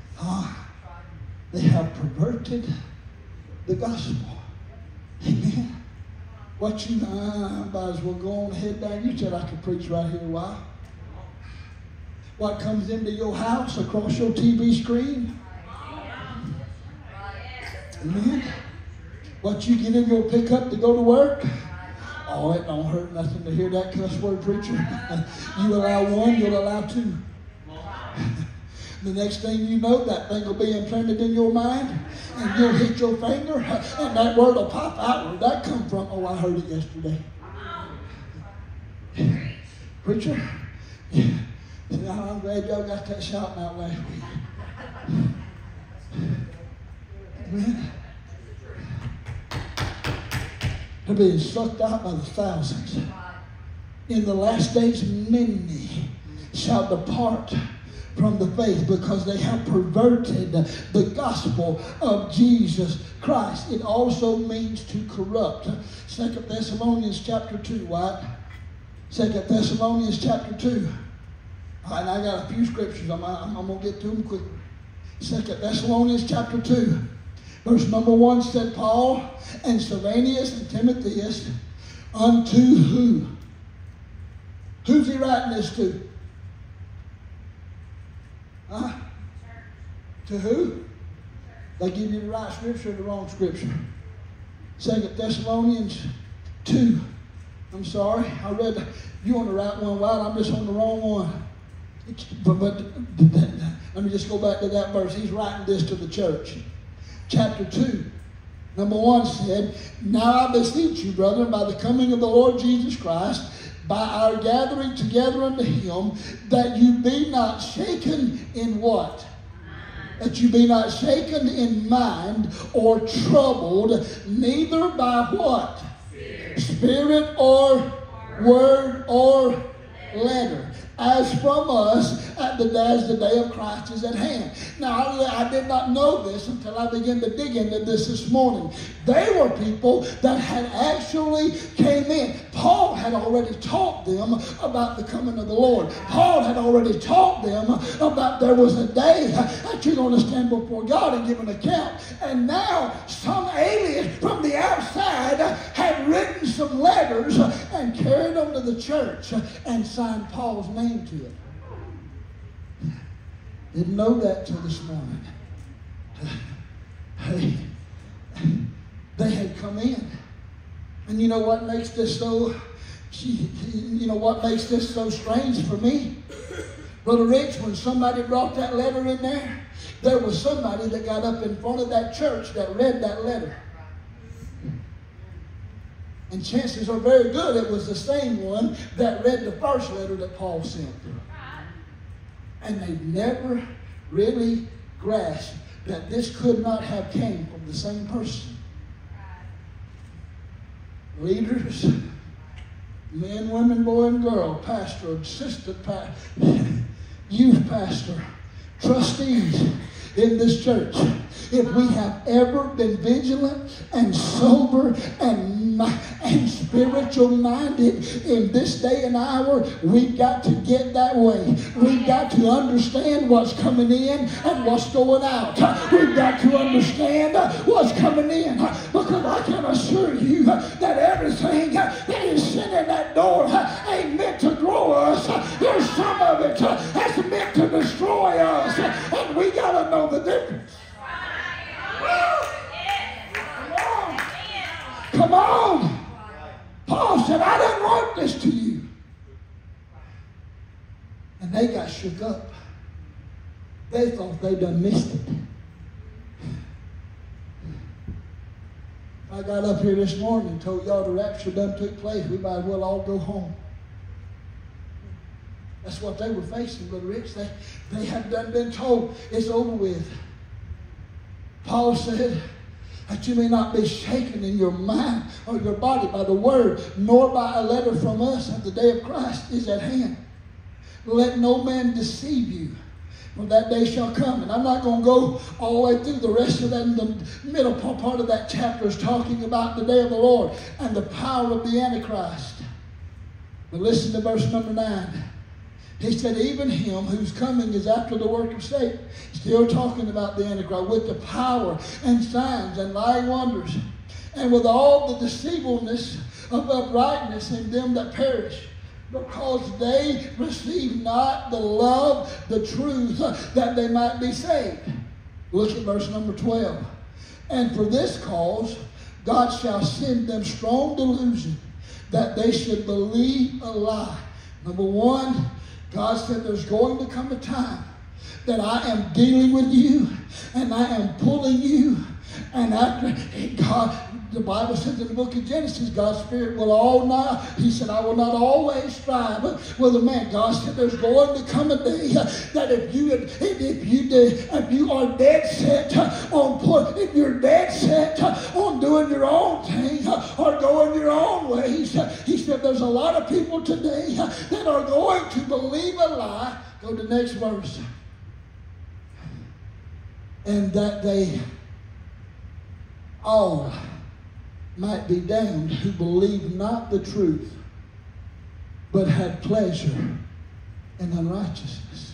They have perverted the gospel. Amen. What you, I might as well go on ahead down. You said I could preach right here a while. What comes into your house across your TV screen? Amen. What you get in your pickup to go to work? Oh, it don't hurt nothing to hear that cuss word, preacher. You allow one, you'll allow two. The next thing you know, that thing will be implanted in your mind, and you'll hit your finger, and that word will pop out. Where'd that come from? Oh, I heard it yesterday. Preacher, I'm glad y'all got that shouting out last week. Amen. They're being sucked out by the thousands. In the last days, many shall depart from the faith because they have perverted the gospel of Jesus Christ. It also means to corrupt. 2 Thessalonians chapter 2, what? 2 Thessalonians chapter 2. All right, I got a few scriptures. I'm going to get to them quickly. 2 Thessalonians chapter 2. Verse number 1 said, Paul and Silvanus and Timotheus unto who? Who's he writing this to? Huh? To who? They give you the right scripture or the wrong scripture. 2 Thessalonians 2. I'm sorry. I read, you on the right one, Wild. I'm just on the wrong one. But let me just go back to that verse. He's writing this to the church. Chapter 2. Number 1 said, Now I beseech you, brethren, by the coming of the Lord Jesus Christ, by our gathering together unto him, that you be not shaken in what? That you be not shaken in mind or troubled, neither by what? Spirit or word or letter. As from us, as the day of Christ is at hand. Now, I did not know this until I began to dig into this morning. They were people that had actually came in. Paul had already taught them about the coming of the Lord. Paul had already taught them about there was a day that you're going to stand before God and give an account. And now, some alien from the outside had written some letters and carried them to the church and signed Paul's name to it. Didn't know that till this morning. They had come in. And you know what makes this so, strange for me? Brother Rich, when somebody brought that letter in there was somebody that got up in front of that church that read that letter. And chances are very good it was the same one that read the first letter that Paul sent. And they never really grasped that this could not have came from the same person. Leaders, men, women, boy, and girl, pastor, assistant pastor, youth pastor, trustees in this church. If we have ever been vigilant and sober and spiritual minded in this day and hour, we've got to get that way. We've got to understand what's coming in and what's going out. We've got to understand what's coming in, because I can assure you that everything that is sent in that door ain't meant to grow us. There's some of it that's meant to destroy us, and we got to know the difference. Come on. Paul said, I didn't want this to you. And they got shook up. They thought they done missed it. I got up here this morning and told y'all the rapture done took place. We might as well all go home. That's what they were facing, Brother Rich. They had done been told it's over with. Paul said that you may not be shaken in your mind or your body by the word, nor by a letter from us, that the day of Christ is at hand. Let no man deceive you, for that day shall come. And I'm not going to go all the way through the rest of that. In the middle part of that chapter is talking about the day of the Lord and the power of the Antichrist. But listen to verse number 9. He said, even him whose coming is after the work of Satan. Still talking about the Antichrist, with the power and signs and lying wonders, and with all the deceivableness of uprightness in them that perish, because they receive not the love, the truth, that they might be saved. Look at verse number 12. And for this cause God shall send them strong delusion, that they should believe a lie. Number one, God said there's going to come a time that I am dealing with you and I am pulling you. And after God, the Bible says in the book of Genesis, God's Spirit will all not, he said, I will not always strive with a man. God said there's going to come a day that if you are dead set if you're dead set on doing your own thing or going your own ways, he said there's a lot of people today that are going to believe a lie Go to the next verse. And that they all might be damned who believed not the truth, but had pleasure in unrighteousness.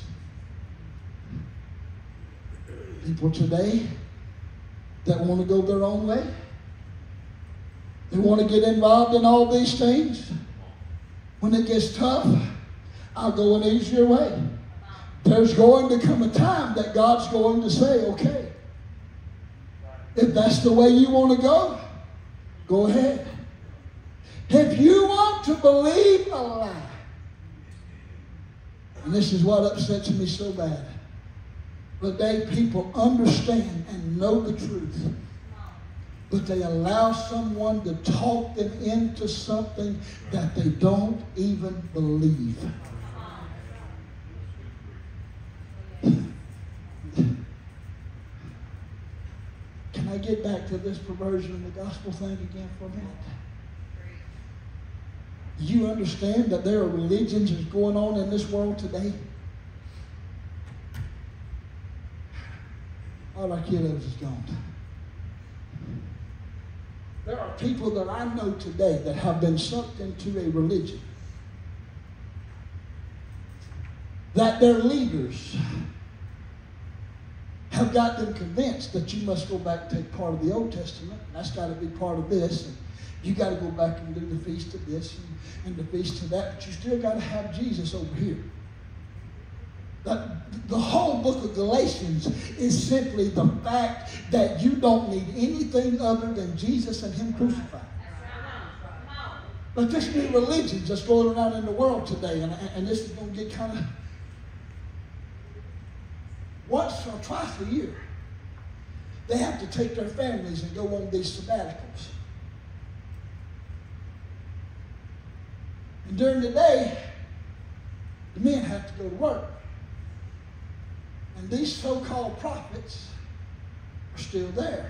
People today that want to go their own way, they want to get involved in all these things. When it gets tough, I'll go an easier way. There's going to come a time that God's going to say, okay, if that's the way you want to go ahead. If you want to believe a lie, and this is what upsets me so bad, today people understand and know the truth, but they allow someone to talk them into something that they don't even believe. Can I get back to this perversion of the gospel thing again for a minute? You understand that there are religions that's going on in this world today? All our kiddos is gone. There are people that I know today that have been sucked into a religion that their leaders have got them convinced that you must go back and take part of the Old Testament. And that's got to be part of this. And you got to go back and do the feast of this and the feast of that. But you still got to have Jesus over here. The whole book of Galatians is simply the fact that you don't need anything other than Jesus and Him crucified. But this new religion that's going around in the world today, and this is going to get kind of once or twice a year, they have to take their families and go on these sabbaticals. And during the day, the men have to go to work. And these so-called prophets are still there.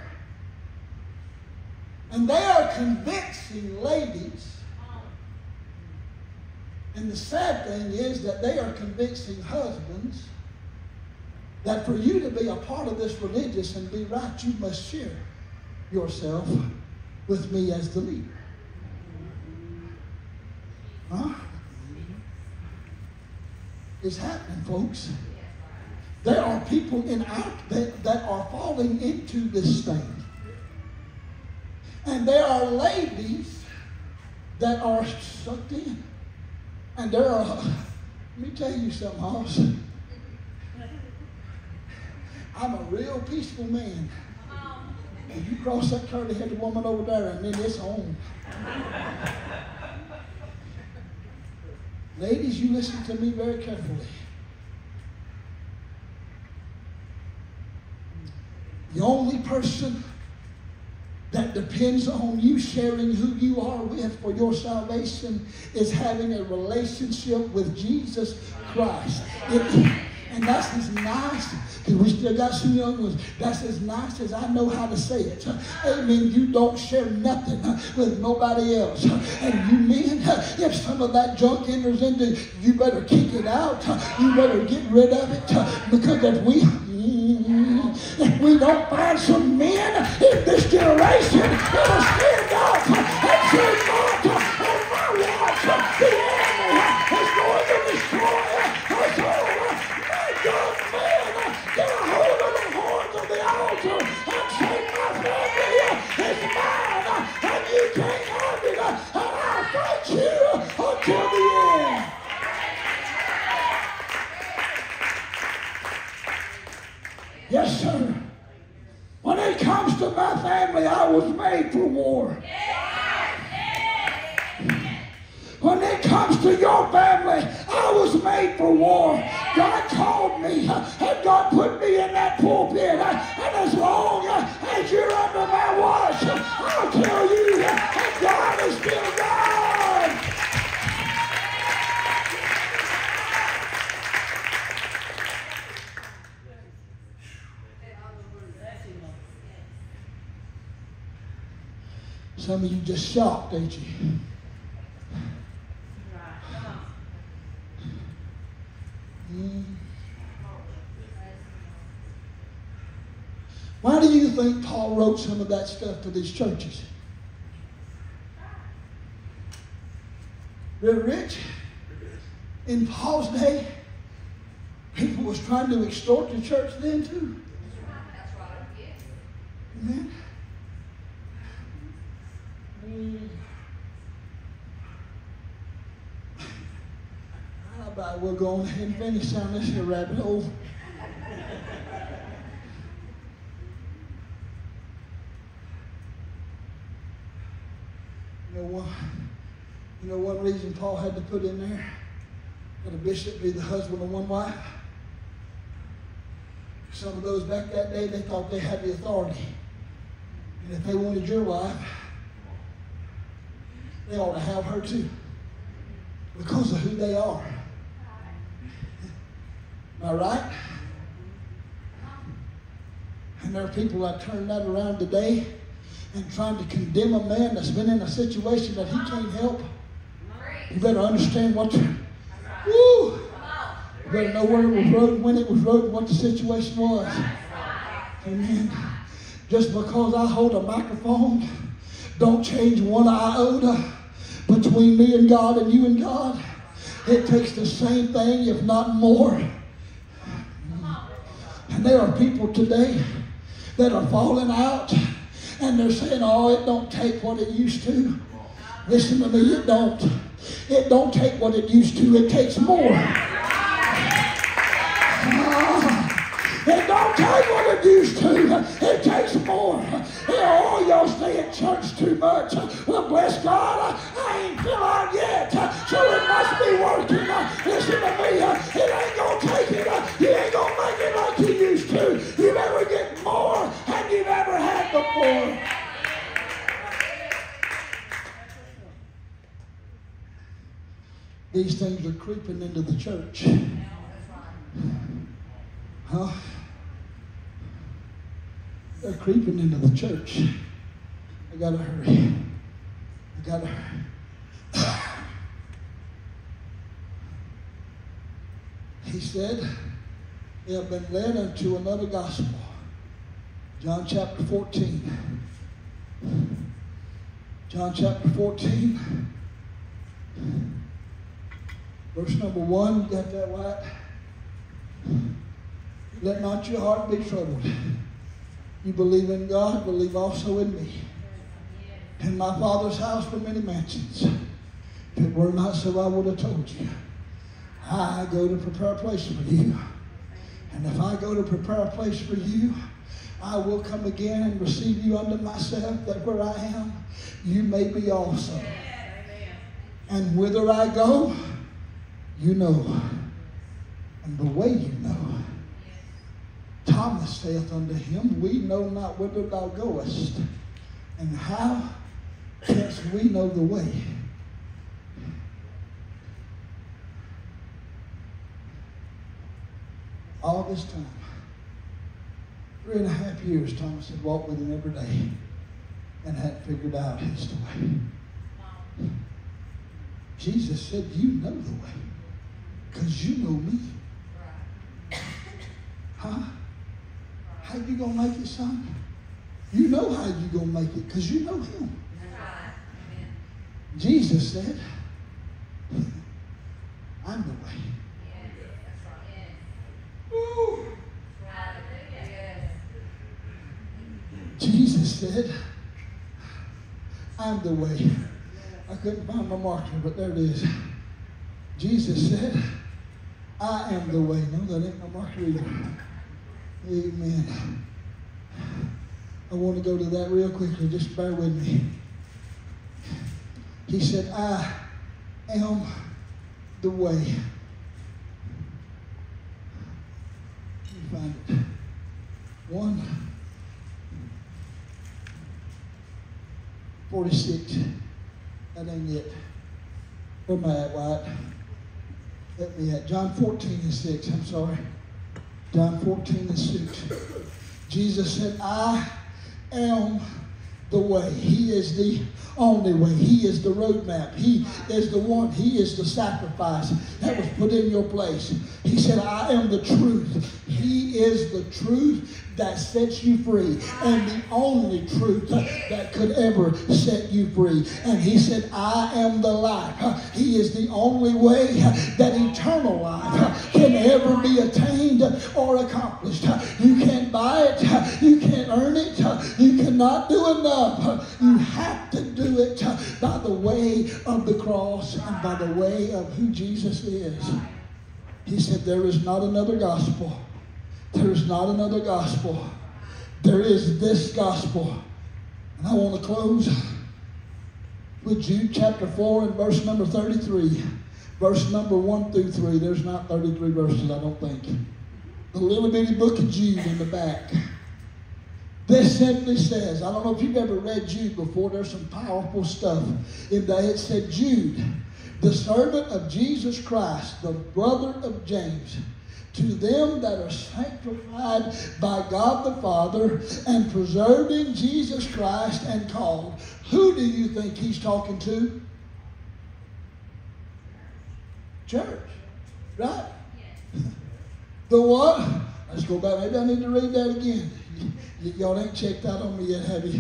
And they are convincing ladies. And the sad thing is that they are convincing husbands that for you to be a part of this religious and be right, you must share yourself with me as the leader. Huh? It's happening, folks. There are people that are falling into this thing. And there are ladies that are sucked in. And there are, let me tell you something, Hoss. I'm a real peaceful man. And you cross that curly-headed woman over there, and then it's on. Ladies, you listen to me very carefully. The only person that depends on you sharing who you are with for your salvation is having a relationship with Jesus Christ. And that's as nice, because we still got some young ones, that's as nice as I know how to say it. Amen. You don't share nothing with nobody else. And you men, if some of that junk enters into, you better kick it out. You better get rid of it. Because if we don't find some men in this generation that'll stand up and say, "God, on my watch, the enemy is going to destroy us all." God, man, get a hold of the horns of the altar and say, "My family is mine, and you can't have it, and I'll fight you until the end." Yes, sir. When it comes to my family, I was made for war. When it comes to your family, I was made for war. God called me, and God put me in that pulpit. And as long as you're under my watch, I'll tell you that God is still God. Some of you just shocked, ain't you? Why do you think Paul wrote some of that stuff to these churches? They're rich. In Paul's day, people was trying to extort the church then too. That's right. Yes. Amen. How about we'll go on ahead and finish down this here rabbit hole. You know one reason Paul had to put in there that a bishop be the husband of one wife? Some of those back that day, they thought they had the authority. And if they wanted your wife, they ought to have her too. Because of who they are. Am I right? And there are people that turn that around today and trying to condemn a man that's been in a situation that he can't help. You better understand what you better know where it was wrote, when it was wrote, and what the situation was. Amen. Just because I hold a microphone don't change one iota between me and God and you and God. It takes the same thing, if not more. And there are people today that are falling out and they're saying, oh, it don't take what it used to. Listen to me, it don't. It don't take what it used to, it takes more. It don't take what it used to, it takes more. Oh, y'all stay in church too much. Well, bless God, I ain't filled out yet, so it must be working. Listen to me, it ain't going to take it. You ain't going to make it like you used to. You never get more than you've ever had before. These things are creeping into the church. Huh? They're creeping into the church. I gotta hurry. I gotta hurry. He said, they have been led unto another gospel. John chapter 14. John chapter 14. Verse number 1, you got that right? Let not your heart be troubled. You believe in God, believe also in me. In my Father's house were many mansions. If it were not so, I would have told you. I go to prepare a place for you. And if I go to prepare a place for you, I will come again and receive you unto myself, that where I am, you may be also. And whither I go, you know, and the way you know. Thomas saith unto him, we know not whither thou goest, and how canst we know the way? All this time, 3.5 years, Thomas had walked with him every day and hadn't figured out his way. Jesus said, you know the way, because you know me. Huh? How you going to make it, son? You know how you going to make it, because you know him. Jesus said, I'm the way. Woo. Jesus said, I'm the way. I couldn't find my marker, but there it is. Jesus said, I am the way. No, that ain't my marker either. Amen. I want to go to that real quickly. Just bear with me. He said, I am the way. Let me find it. 1:46. That ain't it. Where am I at, Wyatt? Let me at John 14:6. I'm sorry. John 14:6. Jesus said, I am the way. He is the only way. He is the roadmap. He is the one. He is the sacrifice that was put in your place. He said, I am the truth. He is the truth that sets you free, and the only truth that could ever set you free. And he said, I am the life. He is the only way that eternal life can ever be attained or accomplished. You can't buy it. You can't earn it. You cannot do enough. You have to do it by the way of the cross and by the way of who Jesus is. He said, there is not another gospel. There is not another gospel. There is this gospel. And I want to close with Jude chapter 4 and verse number 33. Verse number 1 through 3. There's not 33 verses, I don't think. The little bitty book of Jude in the back. This simply says, I don't know if you've ever read Jude before, there's some powerful stuff in there. It said, Jude, the servant of Jesus Christ, the brother of James, to them that are sanctified by God the Father and preserved in Jesus Christ and called. Who do you think he's talking to? Church. Right? Yes. The what? Let's go back. Maybe I need to read that again. Y'all ain't checked out on me yet, have you?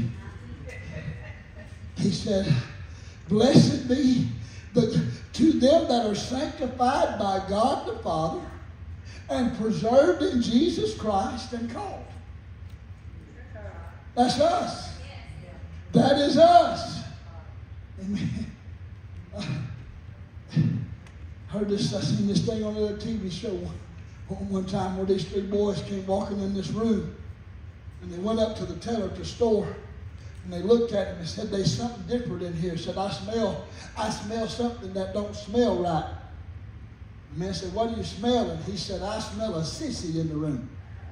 He said, blessed be to them that are sanctified by God the Father and preserved in Jesus Christ and called. That's us. That is us. Amen. I seen this thing on a TV show one time where these three boys came walking in this room, and they went up to the teller at the store, and they looked at him and said, there's something different in here. Said, I smell something that don't smell right. The man said, what are you smelling? He said, I smell a sissy in the room.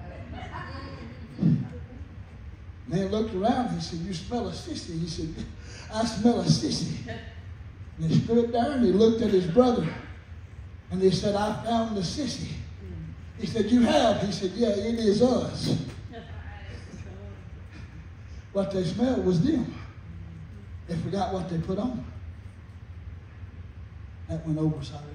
Man looked around. He said, you smell a sissy? He said, I smell a sissy. And he stood there and he looked at his brother. And he said, I found the sissy. He said, you have? He said, yeah, it is us. What they smelled was them. They forgot what they put on. That went over, sorry.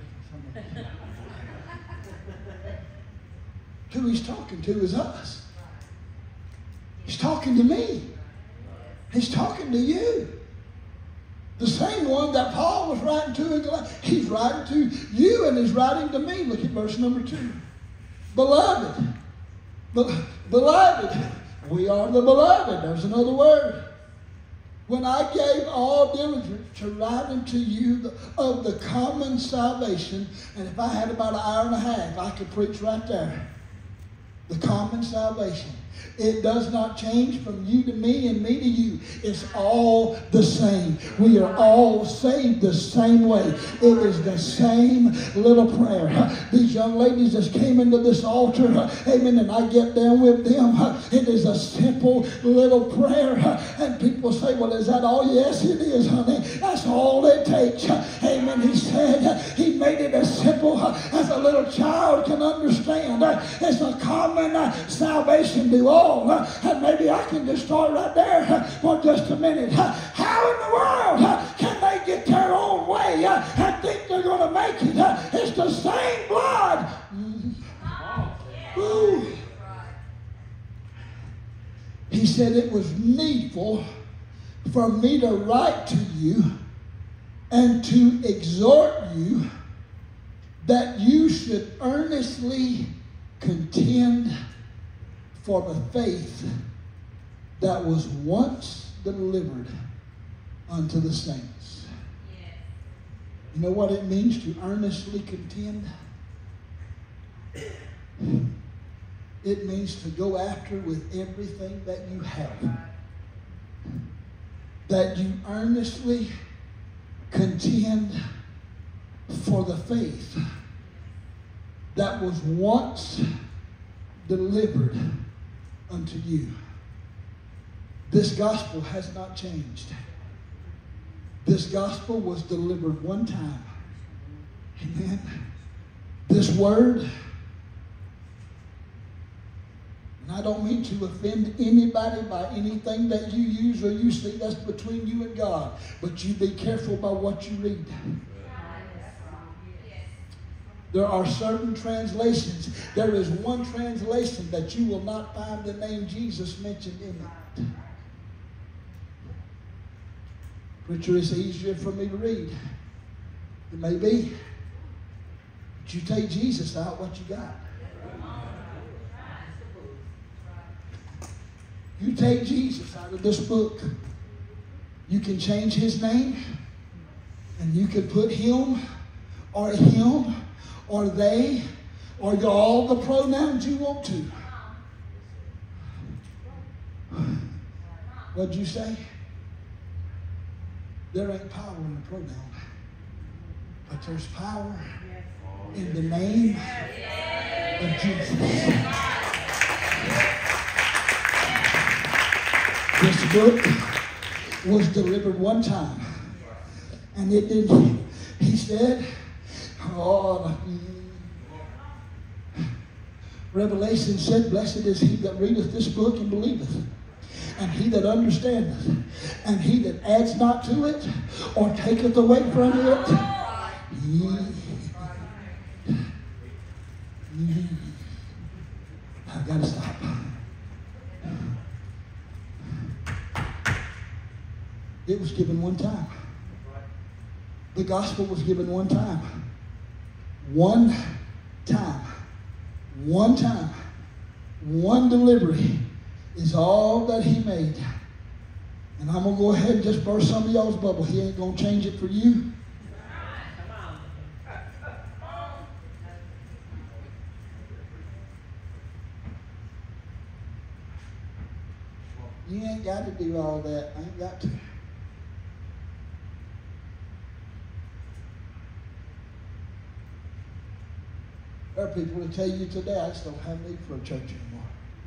Who he's talking to is us. He's talking to me. He's talking to you. The same one that Paul was writing to in Galatians. He's writing to you and he's writing to me. Look at verse number 2. Beloved. Beloved. We are the beloved. There's another word. When I gave all diligence to write unto you of the common salvation, and if I had about an hour and a half, I could preach right there. The common salvation. It does not change from you to me and me to you. It's all the same. We are all saved the same way. It is the same little prayer. These young ladies just came into this altar, amen, and I get down with them. It is a simple little prayer. And people say, well, is that all? Yes, it is, honey. That's all it takes. Amen. He said he made it as simple as a little child can understand. It's a common salvation to all. And maybe I can just start right there for just a minute. How in the world can they get their own way and think they're going to make it? It's the same blood. Ooh. He said it was needful for me to write to you and to exhort you that you should earnestly contend for the faith that was once delivered unto the saints. Yes. You know what it means to earnestly contend? It means to go after with everything that you have. That you earnestly contend for the faith that was once delivered unto you. This gospel has not changed. This gospel was delivered one time. Amen. This word, And I don't mean to offend anybody by anything that you use or you see. That's between you and God. But you be careful by what you read. There are certain translations. There is one translation that you will not find the name Jesus mentioned in it. Preacher, it's easier for me to read. It may be. But you take Jesus out, what you got? You take Jesus out of this book. You can change his name. And you can put him or they or all the pronouns you want to. What'd you say? There ain't power in the pronoun. But there's power in the name of Jesus. This book was delivered one time. And it didn't, he said, Revelation said, blessed is he that readeth this book and believeth, and he that understandeth, and he that adds not to it, or taketh away from it. I've got to stop. It was given one time. The gospel was given one time. One time. One time. One delivery is all that he made. And I'm going to go ahead and just burst some of y'all's bubble. He ain't going to change it for you. You ain't got to do all that. I ain't got to. There are people who tell you today, I just don't have need for a church anymore.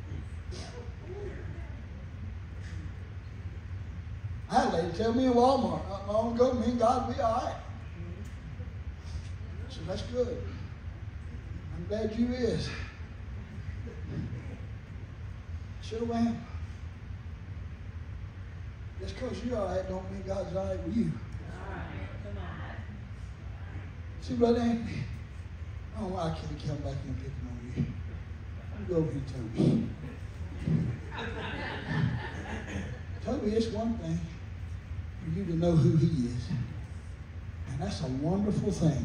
I had a lady tell me in Walmart not long ago, me and God will be all right. I said, that's good. I'm glad you is. Sure am. Just because you're all right don't mean God's all right with you. See, Brother Anthony, oh, I can't come back and picking on you. You go over here, Toby. Toby, it's one thing for you to know who he is. And that's a wonderful thing.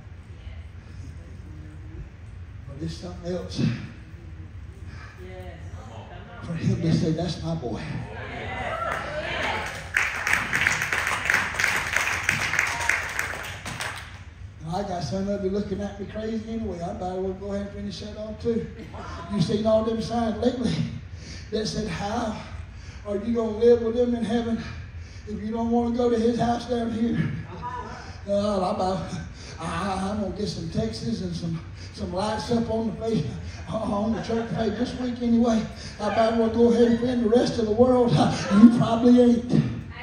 But it's something else for him to say, that's my boy. I got some of you looking at me crazy anyway. I better well go ahead and finish that off too. You seen all them signs lately that said, how are you going to live with him in heaven if you don't want to go to his house down here? I'm going to get some texts and some lights up on the face, on the church page this week anyway. I better well go ahead and offend the rest of the world. You probably ain't.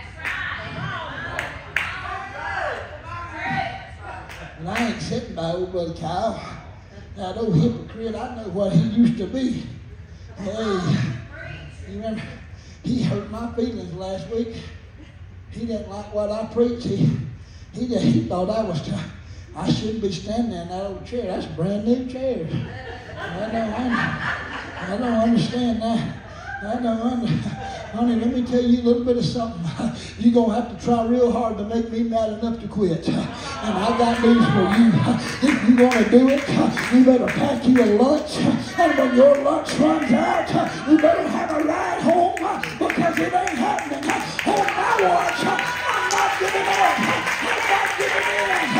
And I ain't sitting by old Brother Kyle. That old hypocrite, I know what he used to be. Hey, you remember, he hurt my feelings last week. He didn't like what I preached. He thought I shouldn't be standing in that old chair. That's a brand new chair. I don't understand that. Honey, let me tell you a little bit of something. You're going to have to try real hard to make me mad enough to quit. And I got news for you. If you want to do it, you better pack you a lunch. And when your lunch runs out, you better have a ride home because it ain't happening on my watch. I'm not giving up. I'm not giving in.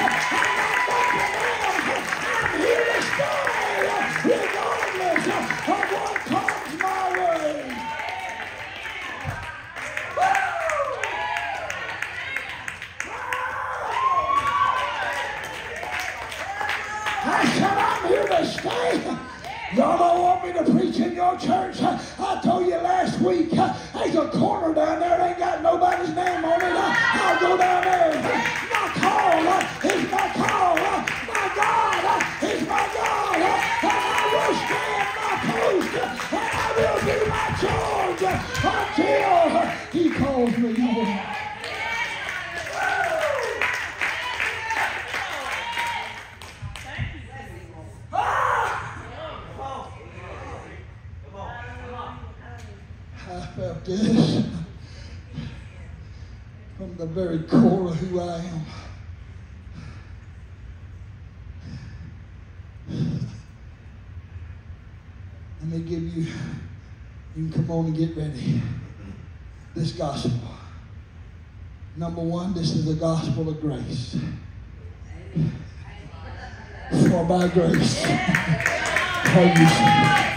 I'm here to stay regardless of what comes my way. I said, I'm here to stay. Y'all don't want me to preach in your church. I told you last week, there's a corner down there that ain't got nobody's name on it. I'll go down there. My call is my call. My God is my God. And I will stand my post. And I will felt this from the very core of who I am. Let me give you can come on and get ready. This gospel. Number one, this is the gospel of grace. For by grace are you saved.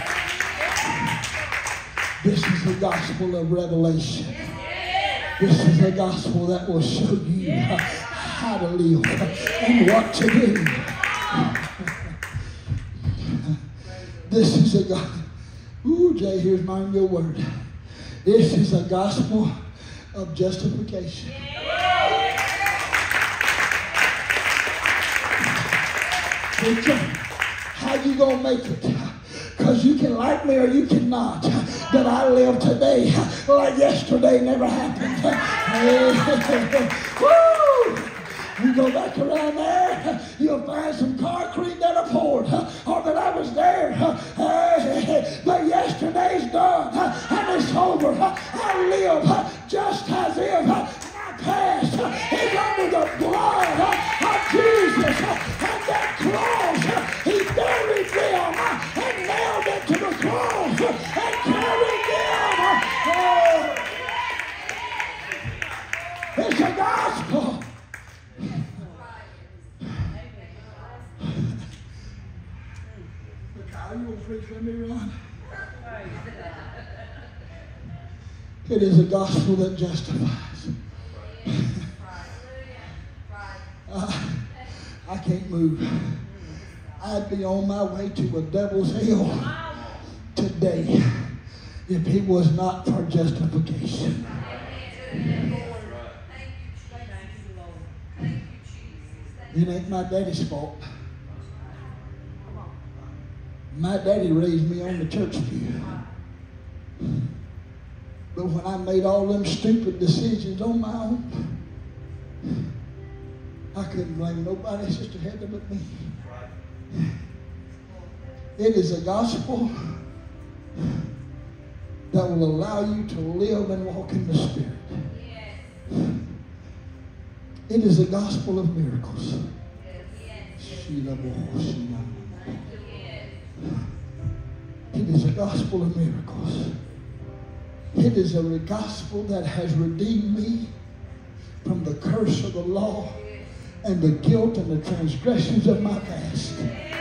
This is the gospel of revelation. This is the gospel that will show you how to live and what to do. This is a gospel. Ooh, Jay, here's mine, your word. This is a gospel of justification. How you gonna make it? Because you can like me or you cannot. But I live today like yesterday never happened. Woo! You go back around there, you'll find some car cream that I poured, or that I was there. But yesterday's done, and it's over. I live just as if my past is under the blood of Jesus. And that cross, he buried them and nailed it to the cross and carried them. It's a gospel. Are you going to preach for me, Ron? It is a gospel that justifies. I can't move. I'd be on my way to a devil's hell today if it was not for justification. It ain't my daddy's fault. My daddy raised me on the church pew. But when I made all them stupid decisions on my own, I couldn't blame nobody, Sister Heather, but me. It is a gospel that will allow you to live and walk in the Spirit. It is a gospel of miracles. It is a gospel of miracles. It is a gospel that has redeemed me from the curse of the law and the guilt and the transgressions of my past.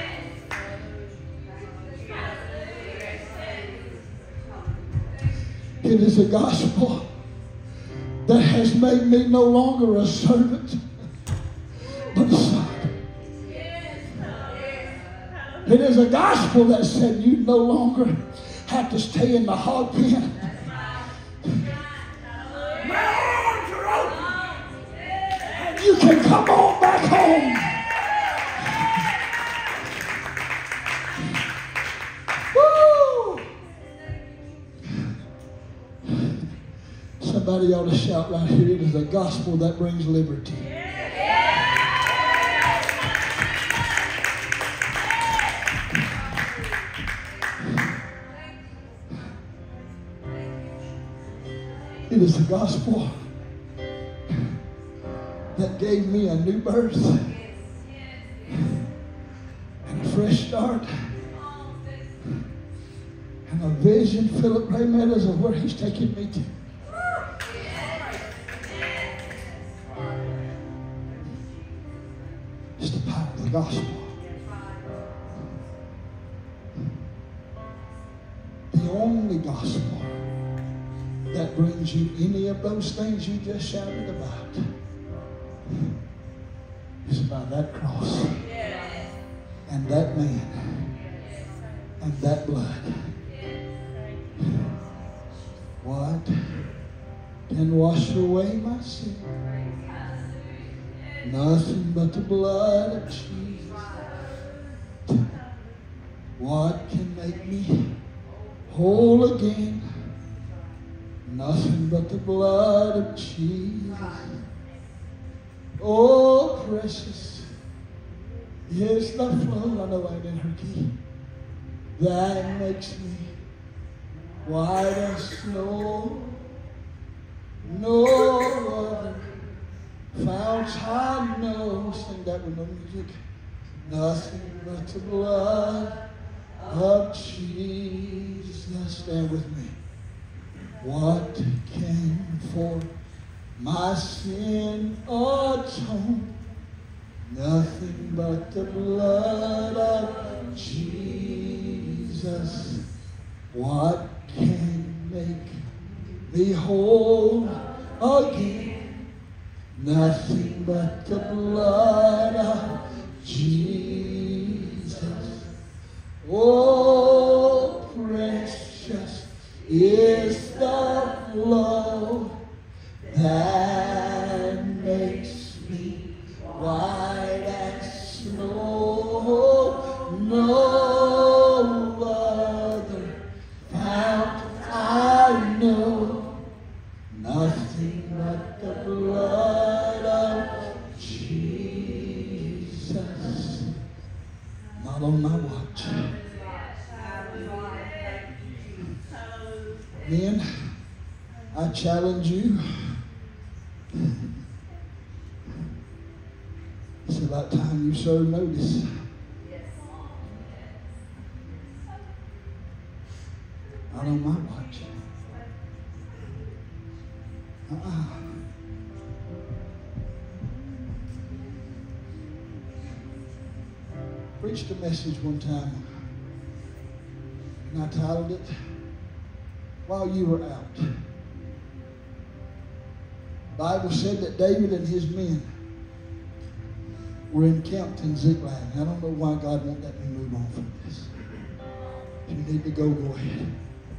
It is a gospel that has made me no longer a servant, but a son. It is a gospel that said you no longer have to stay in the hog pen. My arms are open, and you can come on back home. Woo! Somebody ought to shout right here. It is a gospel that brings liberty. It is the gospel that gave me a new birth and a fresh start and a vision, Philip Ray Meadows, of where he's taking me to. It's the power of the gospel. The only gospel that brings you any of those things you just shouted about is about that cross and that man and that blood. What can wash away my sin? Nothing but the blood of Jesus. What can make me whole again? Nothing but the blood of Jesus. Oh, precious is the flow. I know I didn't her key. That makes me white as snow. No other fount I know. Sing that with no music. Nothing but the blood of Jesus. Stand with me. What came for my sin atoned? Nothing but the blood of Jesus. What can make me whole again? Nothing but the blood of Jesus. Oh, precious is the flow that makes me white as snow. No other fount I know. Nothing but the blood of Jesus. Not on my watch. Men, I challenge you. It's about time you serve notice. Not on my watch. Preached a message one time, and I titled it, While You Were Out. The Bible said that David and his men were encamped in Ziklag. I don't know why God won't let me move on from this. If you need to go, go ahead.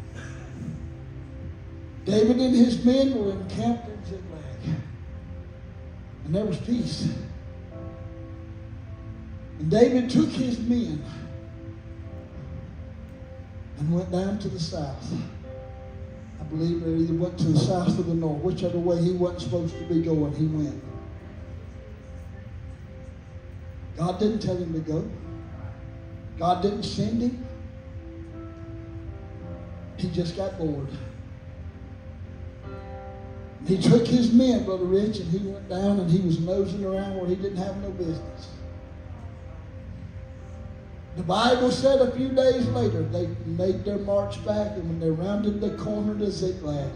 David and his men were encamped in Ziklag. And there was peace. And David took his men and went down to the south. I believe they either went to the south or the north. Whichever way he wasn't supposed to be going, he went. God didn't tell him to go. God didn't send him. He just got bored. He took his men, Brother Rich, and he went down and he was nosing around where he didn't have no business. The Bible said a few days later they made their march back, and when they rounded the corner to Ziklag,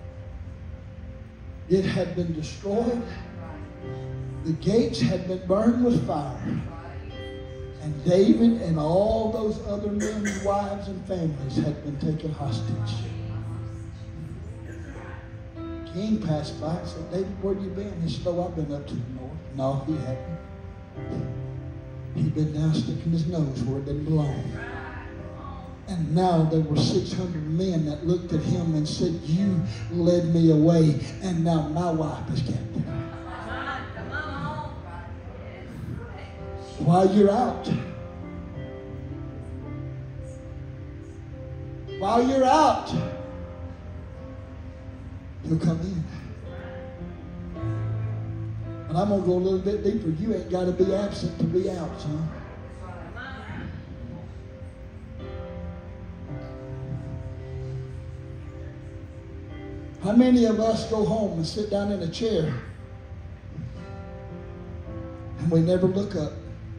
it had been destroyed. The gates had been burned with fire. And David and all those other men's wives and families had been taken hostage. King passed by and said, David, where you been? He said, oh, I've been up to the north. No, he hadn't. He'd been down sticking his nose where it didn't belong. And now there were 600 men that looked at him and said, you led me away, and now my wife is captive. While you're out, he'll come in. And I'm going to go a little bit deeper. You ain't got to be absent to be out, son. How many of us go home and sit down in a chair and we never look up?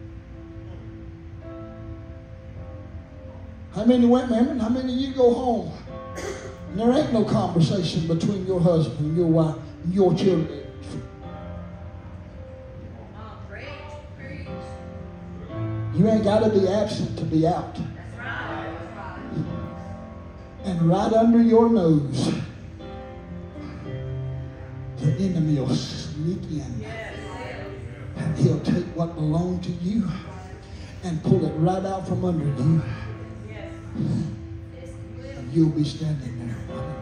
How many women, how many of you go home and there ain't no conversation between your husband and your wife and your children? You ain't got to be absent to be out. And right under your nose, the enemy will sneak in. And he'll take what belonged to you and pull it right out from under you. And you'll be standing there.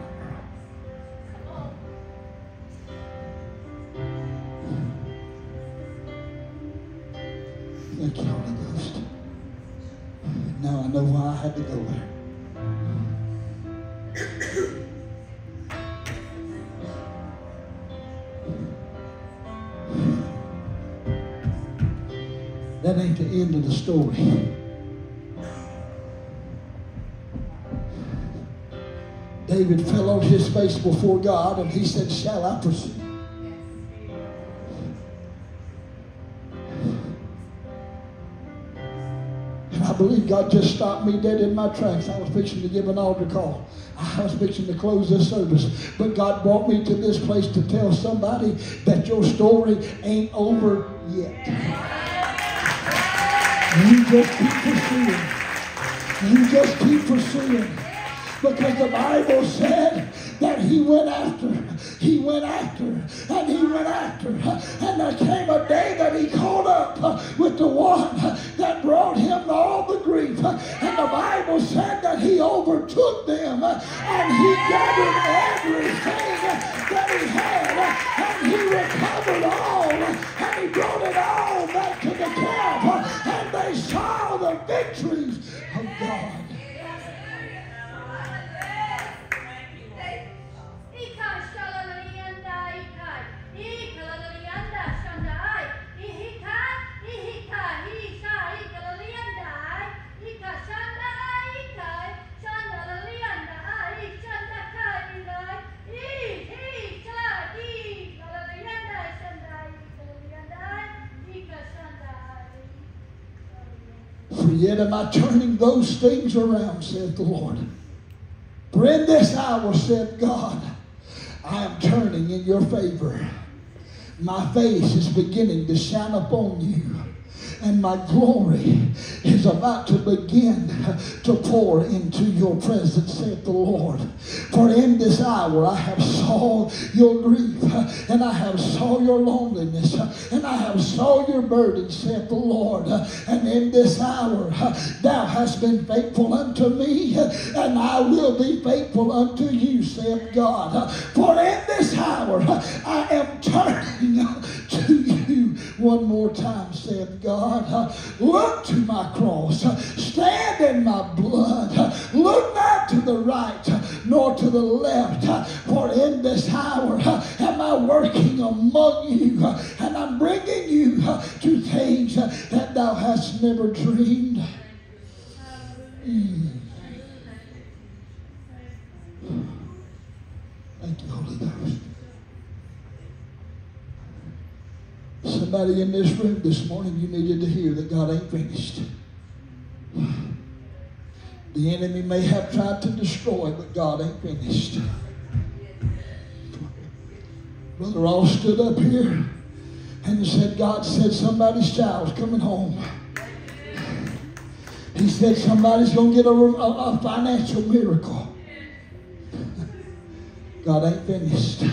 Thank you, Holy Ghost. Now I know why I had to go there. That ain't the end of the story. David fell on his face before God and he said, shall I pursue? And I believe God just stopped me dead in my tracks. I was fixing to give an altar call. I was fixing to close this service. But God brought me to this place to tell somebody that your story ain't over yet. You just keep pursuing. You just keep pursuing. Because the Bible said that he went after, and he went after. And there came a day that he caught up with the one that brought him all the grief. And the Bible said that he overtook them and he gathered everything that he had and he recovered all and he brought it all back to the camp and they saw the victories of God. For yet am I turning those things around, saith the Lord. For in this hour, saith God, I am turning in your favor. My face is beginning to shine upon you. And my glory is about to begin to pour into your presence, saith the Lord. For in this hour I have saw your grief, and I have saw your loneliness, and I have saw your burden, saith the Lord. And in this hour thou hast been faithful unto me, and I will be faithful unto you, saith God. For in this hour I am turning to you one more time, saith God. Look to my cross. Stand in my blood. Look not to the right nor to the left. For in this hour am I working among you. And I'm bringing you to things that thou hast never dreamed. Thank you, Holy Ghost. Somebody in this room this morning, you needed to hear that God ain't finished. The enemy may have tried to destroy, but God ain't finished. Brother Ross stood up here and said, God said somebody's child's coming home. He said somebody's going to get a financial miracle. God ain't finished.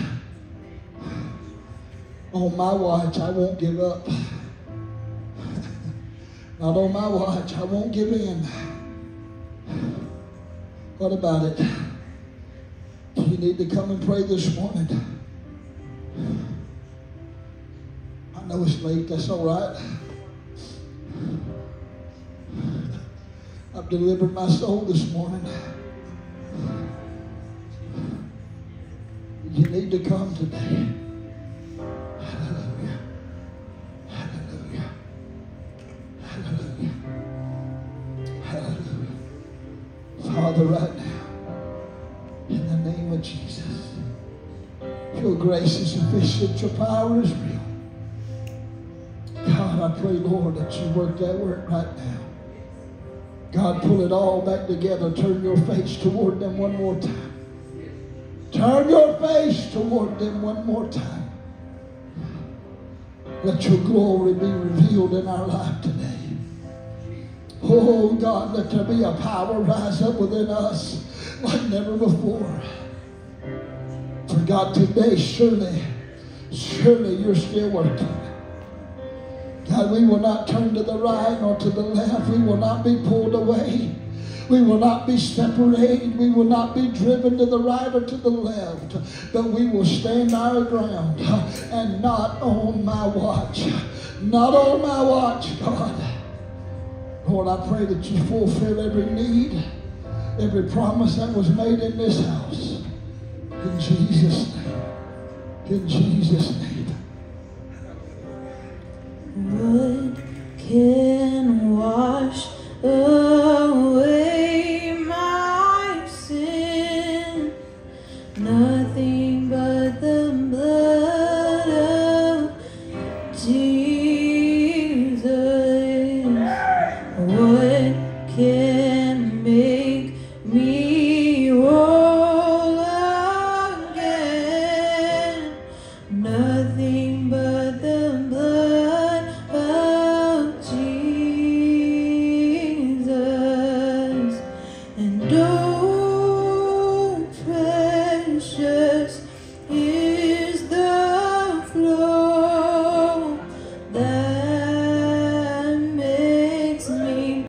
On my watch, I won't give up. Not on my watch, I won't give in. What about it? You need to come and pray this morning. I know it's late, that's all right. I've delivered my soul this morning. You need to come today. Hallelujah. Hallelujah. Hallelujah. Hallelujah. Father, right now, in the name of Jesus, your grace is sufficient, your power is real. God, I pray, Lord, that you work that work right now. God, pull it all back together. Turn your face toward them one more time. Turn your face toward them one more time. Let your glory be revealed in our life today. Oh God, let there be a power rise up within us like never before. For God, today, surely you're still working. God, we will not turn to the right nor to the left. We will not be pulled away. We will not be separated. We will not be driven to the right or to the left. But we will stand our ground and not on my watch. Not on my watch, God. Lord, I pray that you fulfill every need, every promise that was made in this house. In Jesus' name. In Jesus' name. What can wash away my sin? love